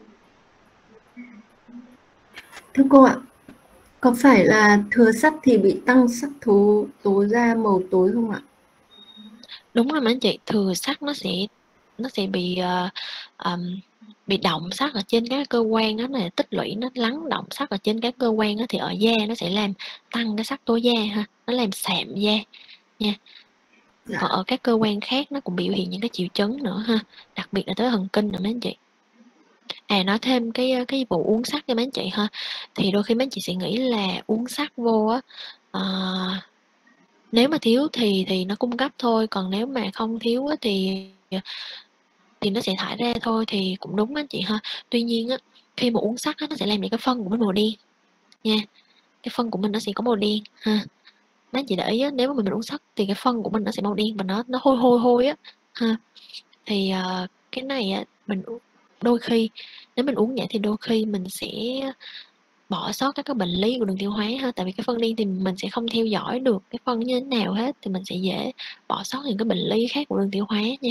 Thưa cô ạ, có phải là thừa sắt thì bị tăng sắc tố tố da màu tối không ạ? Đúng rồi mấy anh chị, thừa sắt nó sẽ nó sẽ bị uh, um, bị động sắt ở trên các cơ quan đó, này tích lũy nó lắng động sắt ở trên các cơ quan đó, thì ở da nó sẽ làm tăng cái sắc tố da ha, nó làm sạm da nha. Dạ. Còn ở các cơ quan khác nó cũng biểu hiện những cái triệu chứng nữa ha, đặc biệt là tới thần kinh nữa mấy anh chị. À, nói thêm cái cái vụ uống sắt cho mấy anh chị ha, thì đôi khi mấy anh chị sẽ nghĩ là uống sắt vô á, uh, nếu mà thiếu thì thì nó cung cấp thôi, còn nếu mà không thiếu á, thì thì nó sẽ thải ra thôi, thì cũng đúng anh chị ha. Tuy nhiên á, khi mà uống sắt á, nó sẽ làm cho cái phân của mình màu đen nha, cái phân của mình nó sẽ có màu đen ha. Mấy chị để ý á, nếu mà mình uống sắt thì cái phân của mình nó sẽ màu đen và nó nó hôi hôi hôi á ha. Thì uh, cái này á, mình đôi khi nếu mình uống vậy thì đôi khi mình sẽ bỏ sót các cái bệnh lý của đường tiêu hóa ha, tại vì cái phân đen thì mình sẽ không theo dõi được cái phân như thế nào hết, thì mình sẽ dễ bỏ sót những cái bệnh lý khác của đường tiêu hóa nha.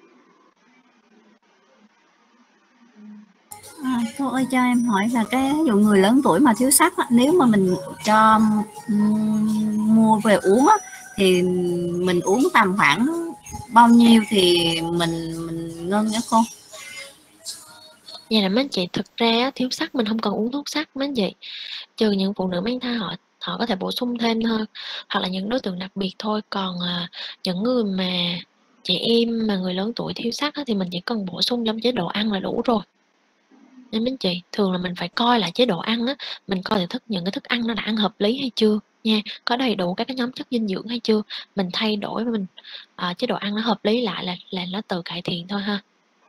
À, cô ơi cho em hỏi là cái ví dụ người lớn tuổi mà thiếu sắt á, nếu mà mình cho um, mua về uống á, thì mình uống tầm khoảng bao nhiêu thì mình mình ngưng nhá cô? Vậy là mấy anh chị, thực ra thiếu sắt mình không cần uống thuốc sắt mấy anh chị, trừ những phụ nữ mang thai họ họ có thể bổ sung thêm thôi, hoặc là những đối tượng đặc biệt thôi. Còn à, những người mà trẻ em mà người lớn tuổi thiếu sắt á, thì mình chỉ cần bổ sung trong chế độ ăn là đủ rồi. Nên mấy anh chị, thường là mình phải coi lại chế độ ăn á, mình coi thức những cái thức ăn nó đã ăn hợp lý hay chưa nha, có đầy đủ các cái nhóm chất dinh dưỡng hay chưa, mình thay đổi mình à, chế độ ăn nó hợp lý lại là là nó tự cải thiện thôi ha,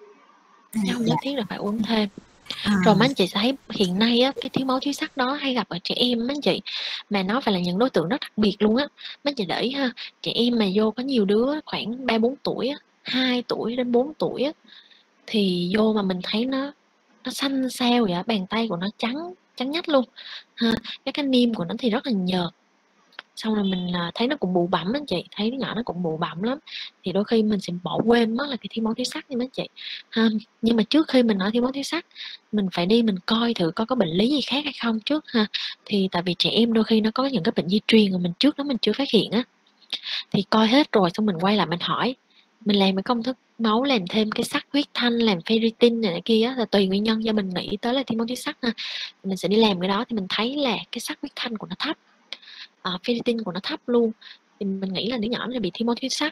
chứ không nhất thiết là phải uống thêm. À. Rồi mấy anh chị sẽ thấy hiện nay á, cái thiếu máu thiếu sắt đó hay gặp ở trẻ em mấy anh chị, mà nó phải là những đối tượng rất đặc biệt luôn á. Mấy anh chị để ý ha, trẻ em mà vô có nhiều đứa khoảng ba bốn tuổi á, hai tuổi đến bốn tuổi á, thì vô mà mình thấy nó nó xanh xao vậy, bàn tay của nó trắng trắng nhách luôn ha, cái cái niêm của nó thì rất là nhợt, xong rồi mình thấy nó cũng bụ bặm anh chị, thấy đứa nhỏ nó cũng bụ bặm lắm, thì đôi khi mình sẽ bỏ quên mất là cái thiếu máu thiếu sắt nha mấy chị ha. Nhưng mà trước khi mình nói thiếu máu thiếu sắt, mình phải đi mình coi thử coi có bệnh lý gì khác hay không trước ha. Thì tại vì trẻ em đôi khi nó có những cái bệnh di truyền mà mình trước đó mình chưa phát hiện á, thì coi hết rồi xong mình quay lại mình hỏi, mình làm cái công thức máu làm thêm cái sắt huyết thanh, làm ferritin này, này kia á, là tùy nguyên nhân do mình nghĩ tới là thiếu máu thiếu sắt ha, mình sẽ đi làm cái đó, thì mình thấy là cái sắt huyết thanh của nó thấp, uh, ferritin của nó thấp luôn, thì mình nghĩ là đứa nhỏ này bị thiếu máu thiếu sắt.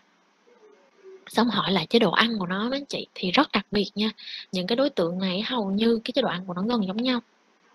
Xong hỏi lại chế độ ăn của nó mấy anh chị, thì rất đặc biệt nha, những cái đối tượng này hầu như cái chế độ ăn của nó gần giống nhau.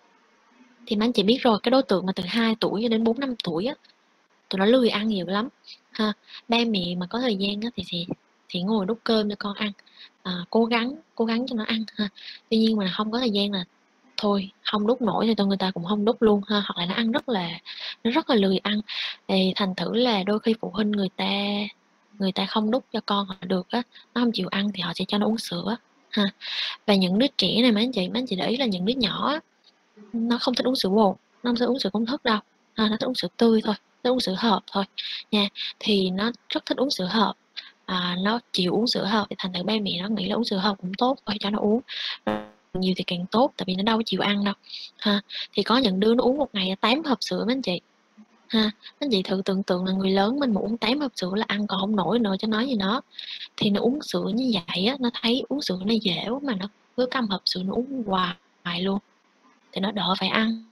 Thì mấy anh chị biết rồi, cái đối tượng mà từ hai tuổi đến bốn năm tuổi á, tụi nó lười ăn nhiều lắm ha. Ba mẹ mà có thời gian á, thì thì thì ngồi đút cơm cho con ăn, à, cố gắng cố gắng cho nó ăn ha. Tuy nhiên mà không có thời gian là thôi không đút nổi thì tụi người ta cũng không đút luôn ha, hoặc là nó ăn rất là nó rất là lười ăn, thì thành thử là đôi khi phụ huynh người ta người ta không đút cho con họ được á, nó không chịu ăn thì họ sẽ cho nó uống sữa ha. Và những đứa trẻ này mấy anh chị mấy anh chị để ý là những đứa nhỏ á, nó không thích uống sữa bột, nó không thích uống sữa công thức đâu ha, nó thích uống sữa tươi thôi, nó uống sữa hộp thôi nha, thì nó rất thích uống sữa hộp, à, nó chịu uống sữa hộp, thì thành thử ba mẹ nó nghĩ là uống sữa hộp cũng tốt, thôi cho nó uống nhiều thì càng tốt, tại vì nó đâu có chịu ăn đâu ha. Thì có những đứa nó uống một ngày tám hộp sữa mấy anh chị ha. Mấy anh chị thử tưởng tượng là người lớn mình mà uống tám hộp sữa là ăn còn không nổi nữa cho nói gì nó, thì nó uống sữa như vậy á, nó thấy uống sữa nó dễ quá mà nó cứ cầm hộp sữa nó uống hoài luôn, thì nó đỡ phải ăn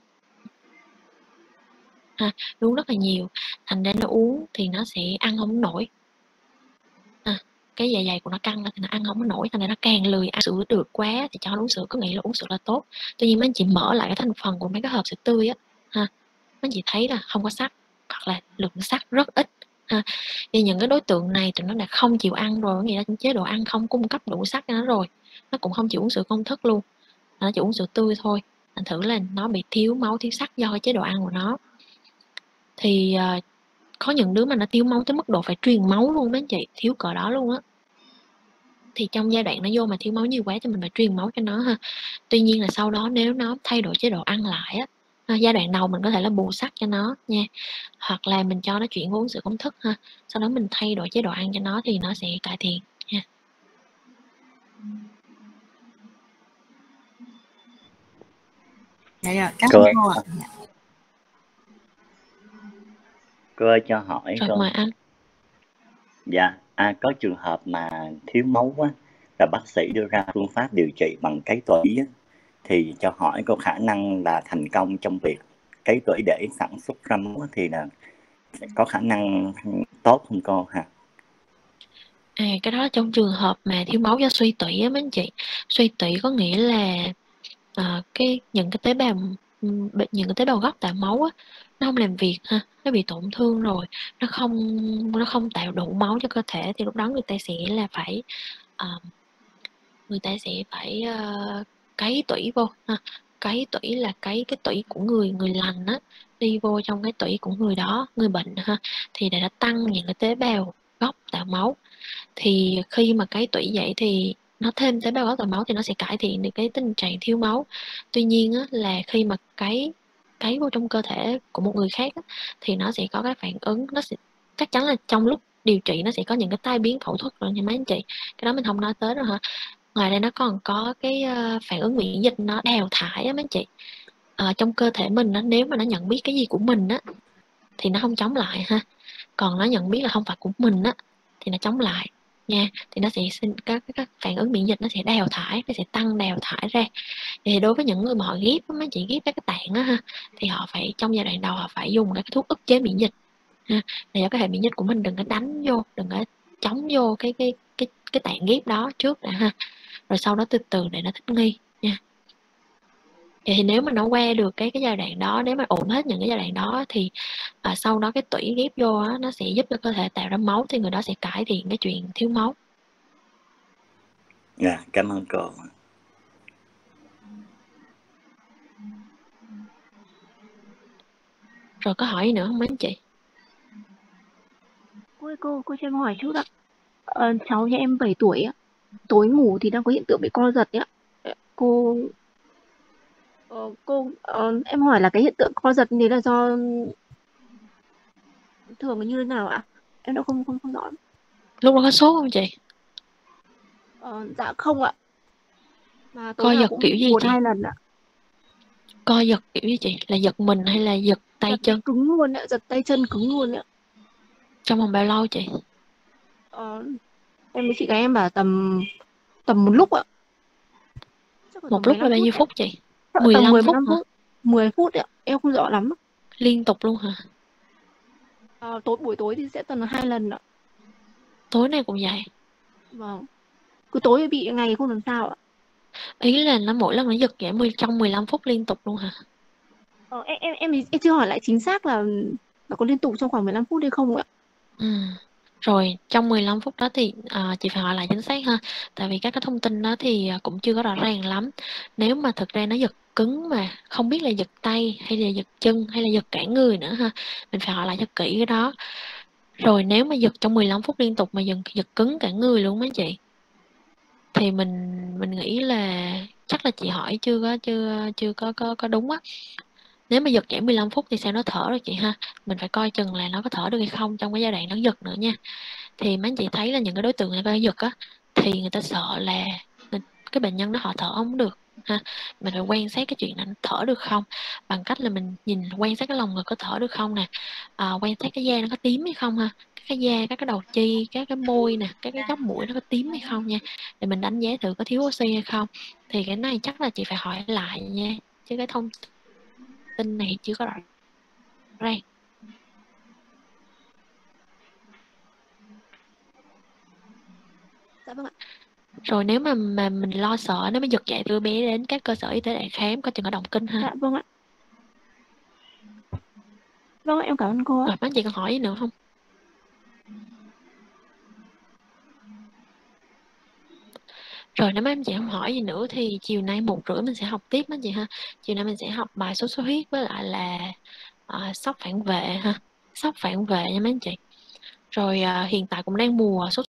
ha, uống rất là nhiều, thành ra nó uống thì nó sẽ ăn không nổi à, cái dạ dày của nó căng thì nó ăn không có nổi, thành ra nó càng lười ăn sữa được quá thì cho nó uống sữa, cứ nghĩ là uống sữa là tốt. Tuy nhiên mấy anh chị mở lại cái thành phần của mấy cái hộp sữa tươi á ha, mấy anh chị thấy là không có sắt, hoặc là lượng sắt rất ít ha. Thì những cái đối tượng này tụi nó đã không chịu ăn rồi, nghĩa là chế độ ăn không cung cấp đủ sắt cho nó rồi, nó cũng không chịu uống sữa công thức luôn, nó chỉ uống sữa tươi thôi, thành thử là nó bị thiếu máu thiếu sắt do cái chế độ ăn của nó. Thì uh, có những đứa mà nó thiếu máu tới mức độ phải truyền máu luôn mấy anh chị, thiếu cỡ đó luôn á, thì trong giai đoạn nó vô mà thiếu máu nhiều quá thì mình phải truyền máu cho nó ha. Tuy nhiên là sau đó nếu nó thay đổi chế độ ăn lại á ha. Giai đoạn đầu mình có thể là bù sắt cho nó nha, hoặc là mình cho nó chuyển uống sữa công thức ha, sau đó mình thay đổi chế độ ăn cho nó thì nó sẽ cải thiện nha. Dạ rồi, cảm Cô ơn ơi, cô ạ. cô ơi cho hỏi Rồi con. mời anh. Dạ, à, có trường hợp mà thiếu máu á, và bác sĩ đưa ra phương pháp điều trị bằng cấy tủy á, thì cho hỏi có khả năng là thành công trong việc cấy tủy để sản xuất ra máu thì là có khả năng tốt không cô hả? À, cái đó là trong trường hợp mà thiếu máu do suy tủy á mấy anh chị. Suy tủy có nghĩa là à, cái những cái tế bào ừm, bệnh- những cái tế bào gốc tạo máu á, nó không làm việc ha, nó bị tổn thương rồi, nó không nó không tạo đủ máu cho cơ thể, thì lúc đó người ta sẽ là phải à, người ta sẽ phải ờ, cấy tủy vô ha. Cấy tủy là cấy cái tủy của người người lành á đi vô trong cái tủy của người đó, người bệnh ha, thì để nó tăng những cái tế bào gốc tạo máu. Thì khi mà cấy tủy vậy thì nó thêm tế bào gốc tạo máu thì nó sẽ cải thiện được cái tình trạng thiếu máu. Tuy nhiên á, là khi mà cấy cấy vô trong cơ thể của một người khác á, thì nó sẽ có cái phản ứng, nó sẽ chắc chắn là trong lúc điều trị nó sẽ có những cái tai biến phẫu thuật rồi nha mấy anh chị, cái đó mình không nói tới rồi hả. Ngoài ra nó còn có cái ờ, phản ứng miễn dịch nó đào thải á mấy anh chị. Ờ, trong cơ thể mình á, nếu mà nó nhận biết cái gì của mình á thì nó không chống lại ha, còn nó nhận biết là không phải của mình á thì nó chống lại nha, thì nó sẽ sinh các các phản ứng miễn dịch, nó sẽ đào thải, nó sẽ tăng đào thải ra. Thì đối với những người mà họ ghép mấy chị ghép các cái tạng á ha, thì họ phải trong giai đoạn đầu họ phải dùng các cái thuốc ức chế miễn dịch ha, để cho cái hệ miễn dịch của mình đừng có đánh vô, đừng có chống vô cái cái cái cái tạng ghép đó trước đã ha, rồi sau đó từ từ để nó thích nghi nha. Thì nếu mà nó qua được cái cái giai đoạn đó, nếu mà ổn hết những cái giai đoạn đó thì à, sau đó cái tủy ghép vô á, nó sẽ giúp cho cơ thể tạo ra máu, thì người đó sẽ cải thiện cái chuyện thiếu máu. Dạ, cảm ơn cô. Rồi có hỏi gì nữa không mấy anh chị? Cô ơi, cô, cô cho em hỏi chút ạ. Ờ, cháu nhà em bảy tuổi ạ. Tối ngủ thì đang có hiện tượng bị co giật ạ. Cô ờ, cô ờ, em hỏi là cái hiện tượng co giật đấy là do thường là như thế nào ạ? Em đã không không không rõ. Lúc đó có sốt không chị? Ờ, dạ không ạ. Mà tối Co nào giật cũng kiểu bị gì một chị? hai lần ạ. Co giật kiểu gì chị? Là giật mình hay là giật tay Giật chân? cứng luôn ạ, giật tay chân cứng luôn ạ. Trong vòng bao lâu chị? Ờ, em với chị gái em bảo tầm tầm một lúc ạ. Chắc là tầm Một lúc là mười lăm bao phút nhiêu ạ. phút chị? Chắc là tầm mười lăm mười phút lăm hả? phút. mười phút ạ. Em không rõ lắm. Liên tục luôn hả? Ờ, tối buổi tối thì sẽ tầm hai lần ạ. Tối nay cũng vậy. Vâng. Cứ tối bị ngày không làm sao ạ. Ý là nó mỗi lần nó giật vậy mười trong mười lăm phút liên tục luôn hả? Ờ, em, em em em chưa hỏi lại chính xác là là có liên tục trong khoảng mười lăm phút hay không ạ. Ừ. Rồi trong mười lăm phút đó thì à, chị phải hỏi lại chính xác ha, tại vì các cái thông tin đó thì à, cũng chưa có rõ ràng lắm. Nếu mà thực ra nó giật cứng mà không biết là giật tay hay là giật chân hay là giật cả người nữa ha, mình phải hỏi lại cho kỹ cái đó. Rồi nếu mà giật trong mười lăm phút liên tục mà giật, giật cứng cả người luôn mấy chị, thì mình mình nghĩ là chắc là chị hỏi chưa có chưa chưa có có có đúng á. Nếu mà giật chỉ mười lăm phút thì sao nó thở được chị ha, mình phải coi chừng là nó có thở được hay không trong cái giai đoạn nó giật nữa nha. Thì mấy anh chị thấy là những cái đối tượng người ta giật á thì người ta sợ là cái bệnh nhân đó họ thở không được ha, mình phải quan sát cái chuyện là nó thở được không, bằng cách là mình nhìn quan sát cái lồng ngực có thở được không nè, à, quan sát cái da nó có tím hay không ha, các cái da, các cái đầu chi, các cái môi nè, các cái chóp mũi nó có tím hay không nha, để mình đánh giá thử có thiếu oxy hay không. Thì cái này chắc là chị phải hỏi lại nha, chứ cái thông tin này chưa có rõ ràng. Dạ vâng ạ. Rồi nếu mà mà mình lo sợ nếu mà giật dậy đưa bé đến các cơ sở y tế để khám, coi chừng có động kinh ha. Dạ vâng ạ. Vâng ạ, em cảm ơn cô ạ. Rồi mấy chị còn hỏi gì nữa không? Rồi nếu mấy anh chị không hỏi gì nữa thì chiều nay một rưỡi mình sẽ học tiếp mấy chị ha. Chiều nay mình sẽ học bài sốt xuất huyết với lại là uh, sốc phản vệ ha, sốc phản vệ nha mấy anh chị. Rồi uh, hiện tại cũng đang mùa sốt